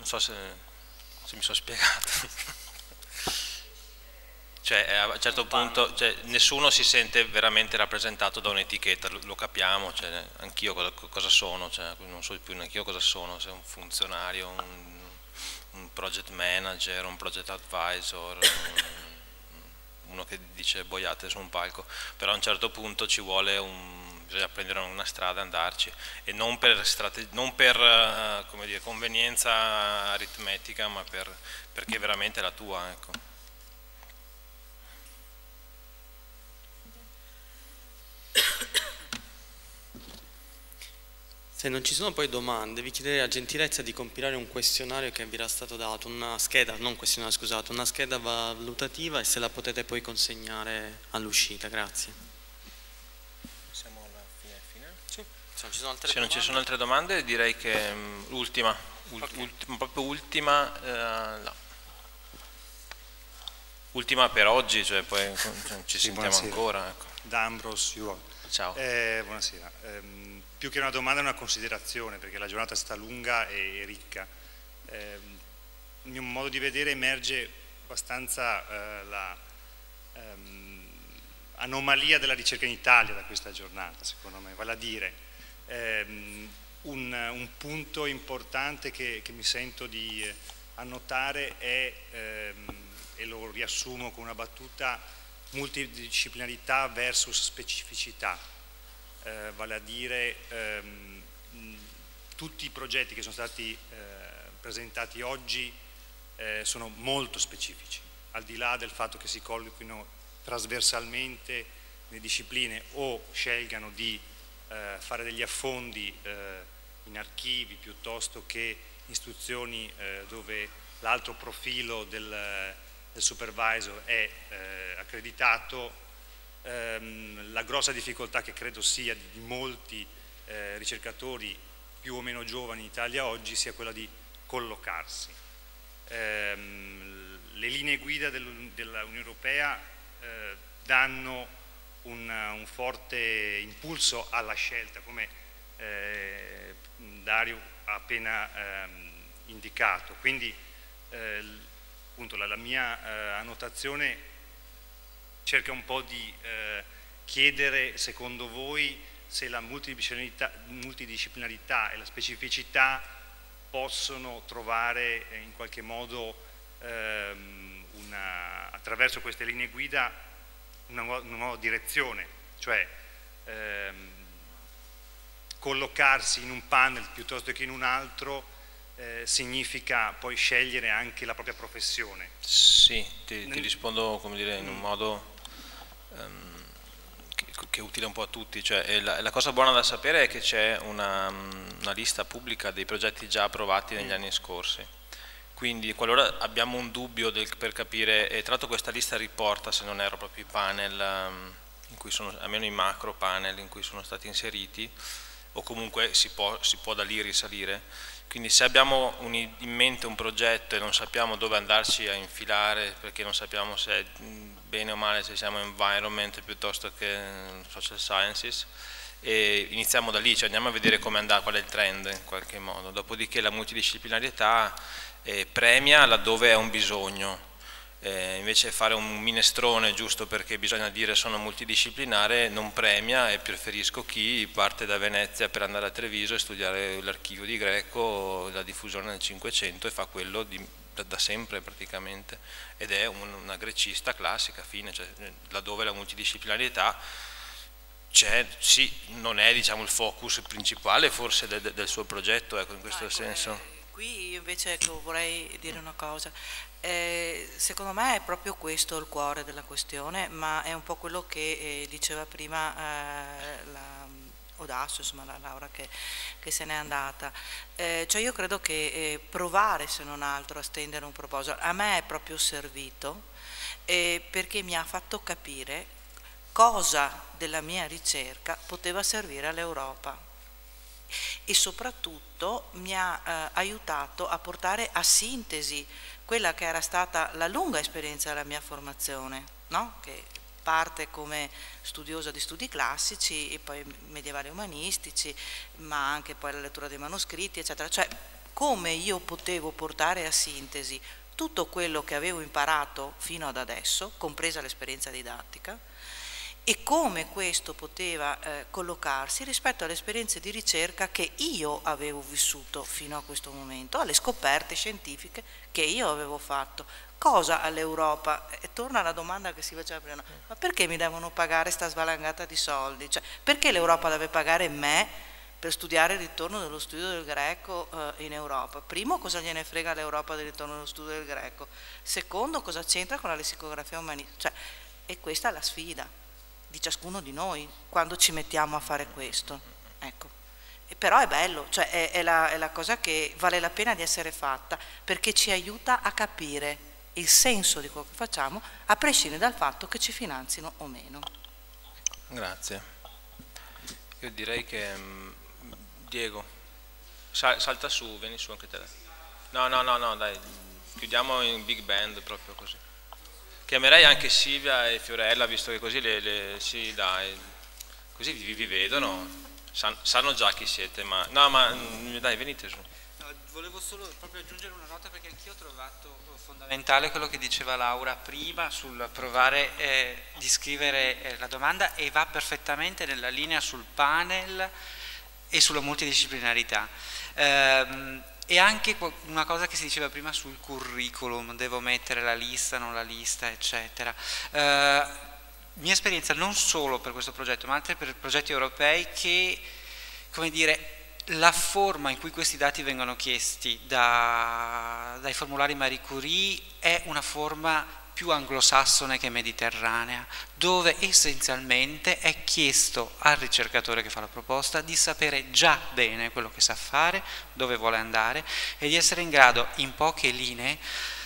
non so se, se mi sono spiegato. Cioè a un certo punto cioè, nessuno si sente veramente rappresentato da un'etichetta, lo, lo capiamo, cioè, anch'io cosa, cosa sono, cioè, non so più neanche io cosa sono, se un funzionario, un, un project manager, un project advisor, un, uno che dice boiate su un palco, però a un certo punto ci vuole un, bisogna prendere una strada e andarci, e non per, strate, non per uh, come dire, convenienza aritmetica, ma per, perché veramente è la tua, ecco. Se non ci sono poi domande, vi chiederei la gentilezza di compilare un questionario che vi era stato dato, una scheda, non questionario scusate, una scheda valutativa, e se la potete poi consegnare all'uscita, grazie. Siamo alla fine, fine? Sì. Se non ci sono altre se domande, non ci sono altre domande direi che um, l'ultima, okay. ultima, proprio ultima, uh, no. ultima per oggi, cioè poi cioè, ci sì, sentiamo buonasera. ancora. Ecco. Da Ambros U O. Ciao. Eh, buonasera. Eh, più che una domanda è una considerazione, perché la giornata è stata lunga e ricca. Eh, il mio modo di vedere emerge abbastanza eh, la ehm, anomalia della ricerca in Italia da questa giornata, secondo me, vale a dire ehm, un, un punto importante che, che mi sento di eh, annotare è, ehm, e lo riassumo con una battuta, multidisciplinarità versus specificità, eh, vale a dire ehm, tutti i progetti che sono stati eh, presentati oggi eh, sono molto specifici, al di là del fatto che si colloquino trasversalmente le discipline o scelgano di eh, fare degli affondi eh, in archivi piuttosto che istituzioni eh, dove l'altro profilo del del supervisor è eh, accreditato. Ehm, la grossa difficoltà che credo sia di molti eh, ricercatori più o meno giovani in Italia oggi sia quella di collocarsi. Ehm, le linee guida dell'Unione Europea eh, danno un, un forte impulso alla scelta, come eh, Dario ha appena ehm, indicato, quindi eh, appunto la, la mia eh, annotazione cerca un po' di eh, chiedere, secondo voi, se la multidisciplinarità, multidisciplinarità e la specificità possono trovare eh, in qualche modo ehm, una, attraverso queste linee guida una, una nuova direzione, cioè ehm, collocarsi in un panel piuttosto che in un altro Eh, significa poi scegliere anche la propria professione. Sì, ti, ti rispondo come dire, in un modo um, che, che è utile un po' a tutti, cioè, la, la cosa buona da sapere è che c'è una, una lista pubblica dei progetti già approvati negli anni scorsi, quindi qualora abbiamo un dubbio del, per capire, e tra l'altro questa lista riporta, se non erro, proprio i panel um, in cui sono, almeno i macro panel in cui sono stati inseriti, o comunque si può, si può da lì risalire. Quindi se abbiamo un, in mente un progetto e non sappiamo dove andarci a infilare, perché non sappiamo se è bene o male, se siamo environment piuttosto che social sciences, e iniziamo da lì, cioè andiamo a vedere come andare, qual è il trend in qualche modo. Dopodiché la multidisciplinarietà eh, premia laddove è un bisogno. Eh, invece fare un minestrone giusto perché bisogna dire sono multidisciplinare non premia, e preferisco chi parte da Venezia per andare a Treviso e studiare l'archivio di Greco, la diffusione nel Cinquecento, e fa quello di, da, da sempre praticamente, ed è un, una grecista classica, fine, cioè, laddove la multidisciplinarietà c'è, sì, non è diciamo il focus principale forse de, de, del suo progetto, ecco, in questo ah, ecco, senso. Eh, qui invece ecco, vorrei dire una cosa. Eh, secondo me è proprio questo il cuore della questione, ma è un po' quello che eh, diceva prima eh, la Odasso, insomma la Laura che, che se n'è andata. Eh, cioè io credo che eh, provare se non altro a stendere un proposito, a me è proprio servito eh, perché mi ha fatto capire cosa della mia ricerca poteva servire all'Europa, e soprattutto mi ha eh, aiutato a portare a sintesi quella che era stata la lunga esperienza della mia formazione, no? Che parte come studiosa di studi classici e poi medievali umanistici, ma anche poi la lettura dei manoscritti, eccetera. Cioè come io potevo portare a sintesi tutto quello che avevo imparato fino ad adesso, compresa l'esperienza didattica, e come questo poteva eh, collocarsi rispetto alle esperienze di ricerca che io avevo vissuto fino a questo momento, alle scoperte scientifiche che io avevo fatto. Cosa all'Europa? E torna alla domanda che si faceva prima, ma perché mi devono pagare sta svalangata di soldi? Cioè, perché l'Europa deve pagare me per studiare il ritorno dello studio del greco eh, in Europa? Primo, cosa gliene frega all'Europa del ritorno dello studio del greco? Secondo, cosa c'entra con la lessicografia umanistica? Cioè, e questa è la sfida di ciascuno di noi quando ci mettiamo a fare questo, ecco. E però è bello, cioè è, è, la, è la cosa che vale la pena di essere fatta, perché ci aiuta a capire il senso di quello che facciamo, a prescindere dal fatto che ci finanzino o meno. Grazie. Io direi che Diego, sal, salta su, vieni su anche te. No, no, no, no, dai, chiudiamo in big band proprio così. Chiamerei anche Silvia e Fiorella, visto che così le, le sì, dai, così vi, vi vedono, San, sanno già chi siete, ma no, ma dai, venite su. No, volevo solo proprio aggiungere una nota, perché anch'io ho trovato fondamentale quello che diceva Laura prima sul provare eh, di scrivere eh, la domanda, e va perfettamente nella linea sul panel e sulla multidisciplinarità. Ehm, E anche una cosa che si diceva prima sul curriculum, devo mettere la lista, non la lista, eccetera. Eh, mia esperienza non solo per questo progetto, ma anche per progetti europei, che, come dire, la forma in cui questi dati vengono chiesti da, dai formulari Marie Curie è una forma più anglosassone che mediterranea, dove essenzialmente è chiesto al ricercatore che fa la proposta di sapere già bene quello che sa fare, dove vuole andare, e di essere in grado, in poche linee,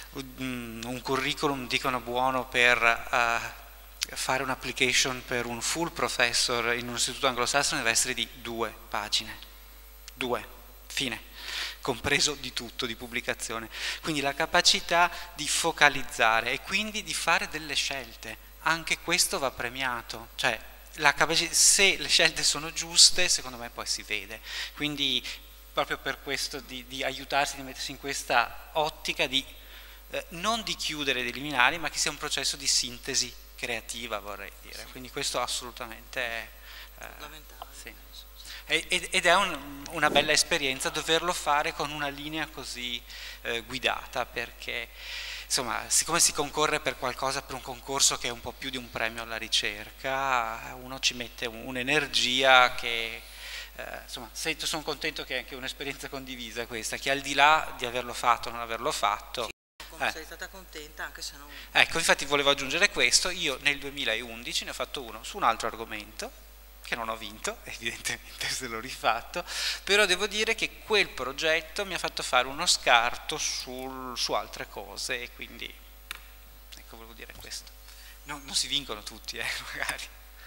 un curriculum dicono buono per uh, fare un'application per un full professor in un istituto anglosassone deve essere di due pagine, due, fine, compreso di tutto, di pubblicazione. Quindi la capacità di focalizzare e quindi di fare delle scelte, anche questo va premiato, cioè la capacità, se le scelte sono giuste, secondo me poi si vede. Quindi proprio per questo di, di aiutarsi, di mettersi in questa ottica di eh, non di chiudere ed eliminare, ma che sia un processo di sintesi creativa, vorrei dire. Quindi questo assolutamente è eh, fondamentale. Sì. Ed è un, una bella esperienza doverlo fare con una linea così eh, guidata, perché insomma, siccome si concorre per qualcosa, per un concorso che è un po' più di un premio alla ricerca, uno ci mette un'energia che eh, insomma, sento, sono contento che è anche un'esperienza condivisa questa, che al di là di averlo fatto o non averlo fatto, come eh. sei stata contenta anche se non... Ecco, infatti volevo aggiungere questo. Io nel duemilaundici ne ho fatto uno su un altro argomento che non ho vinto, evidentemente se l'ho rifatto, però devo dire che quel progetto mi ha fatto fare uno scarto sul, su altre cose, e quindi ecco, volevo dire questo. No, non si vincono tutti, eh, magari.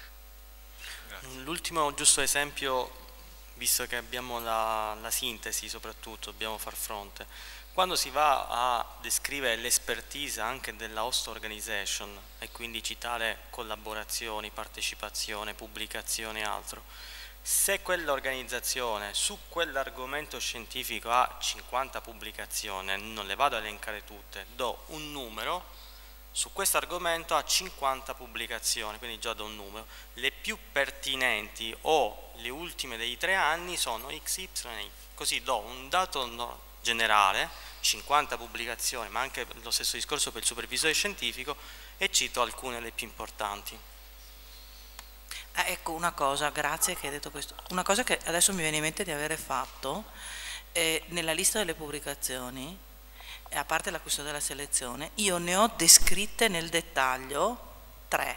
L'ultimo giusto esempio, visto che abbiamo la, la sintesi soprattutto, dobbiamo far fronte. Quando si va a descrivere l'espertise anche della host organization e quindi citare collaborazioni, partecipazione, pubblicazione e altro, se quell'organizzazione su quell'argomento scientifico ha cinquanta pubblicazioni, non le vado a elencare tutte, do un numero, su questo argomento ha cinquanta pubblicazioni, quindi già do un numero, le più pertinenti o le ultime dei tre anni sono X Y, così do un dato no, generale, cinquanta pubblicazioni, ma anche lo stesso discorso per il supervisore scientifico, e cito alcune delle più importanti. Eh, ecco una cosa, grazie che hai detto questo, una cosa che adesso mi viene in mente di avere fatto, eh, nella lista delle pubblicazioni, eh, a parte la questione della selezione, io ne ho descritte nel dettaglio tre,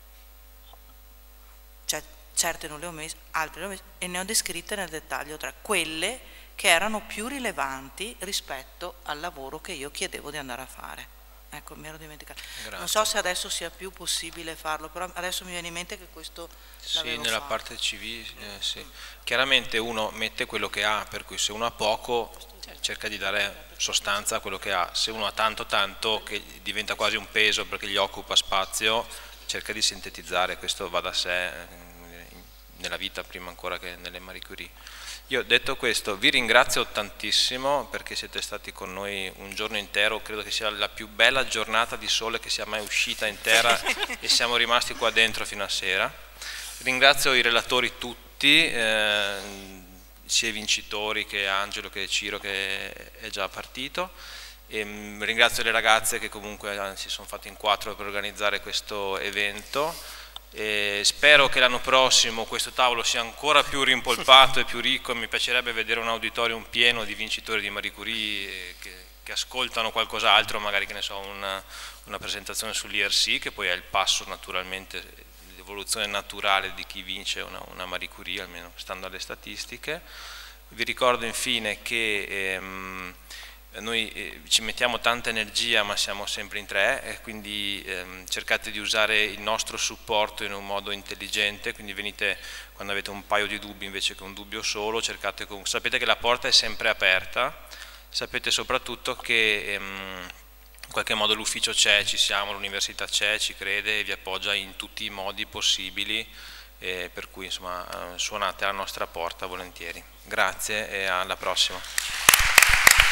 cioè certe non le ho messe, altre le ho messe, e ne ho descritte nel dettaglio tre, quelle che erano più rilevanti rispetto al lavoro che io chiedevo di andare a fare. Ecco, mi ero dimenticato. Grazie. Non so se adesso sia più possibile farlo, però adesso mi viene in mente che questo sì, nella fatto. Parte C V, eh, sì. Chiaramente uno mette quello che ha, per cui se uno ha poco cerca di dare sostanza a quello che ha, se uno ha tanto tanto che diventa quasi un peso perché gli occupa spazio, cerca di sintetizzare, questo va da sé nella vita prima ancora che nelle Marie Curie. Io detto questo vi ringrazio tantissimo perché siete stati con noi un giorno intero, credo che sia la più bella giornata di sole che sia mai uscita in terra e siamo rimasti qua dentro fino a sera. Ringrazio i relatori tutti, eh, sia i vincitori che Angelo che Ciro che è già partito. E ringrazio le ragazze che comunque si sono fatte in quattro per organizzare questo evento. E spero che l'anno prossimo questo tavolo sia ancora più rimpolpato e più ricco, e mi piacerebbe vedere un auditorium pieno di vincitori di Marie Curie che, che ascoltano qualcos'altro, magari che ne so, una, una presentazione sull'I R C, che poi è il passo naturalmente, l'evoluzione naturale di chi vince una, una Marie Curie, almeno stando alle statistiche. Vi ricordo infine che ehm, noi eh, ci mettiamo tanta energia ma siamo sempre in tre e quindi ehm, cercate di usare il nostro supporto in un modo intelligente, quindi venite quando avete un paio di dubbi invece che un dubbio solo, cercate con... sapete che la porta è sempre aperta, sapete soprattutto che ehm, in qualche modo l'ufficio c'è, ci siamo, l'università c'è, ci crede e vi appoggia in tutti i modi possibili, eh, per cui insomma suonate alla nostra porta volentieri. Grazie e alla prossima.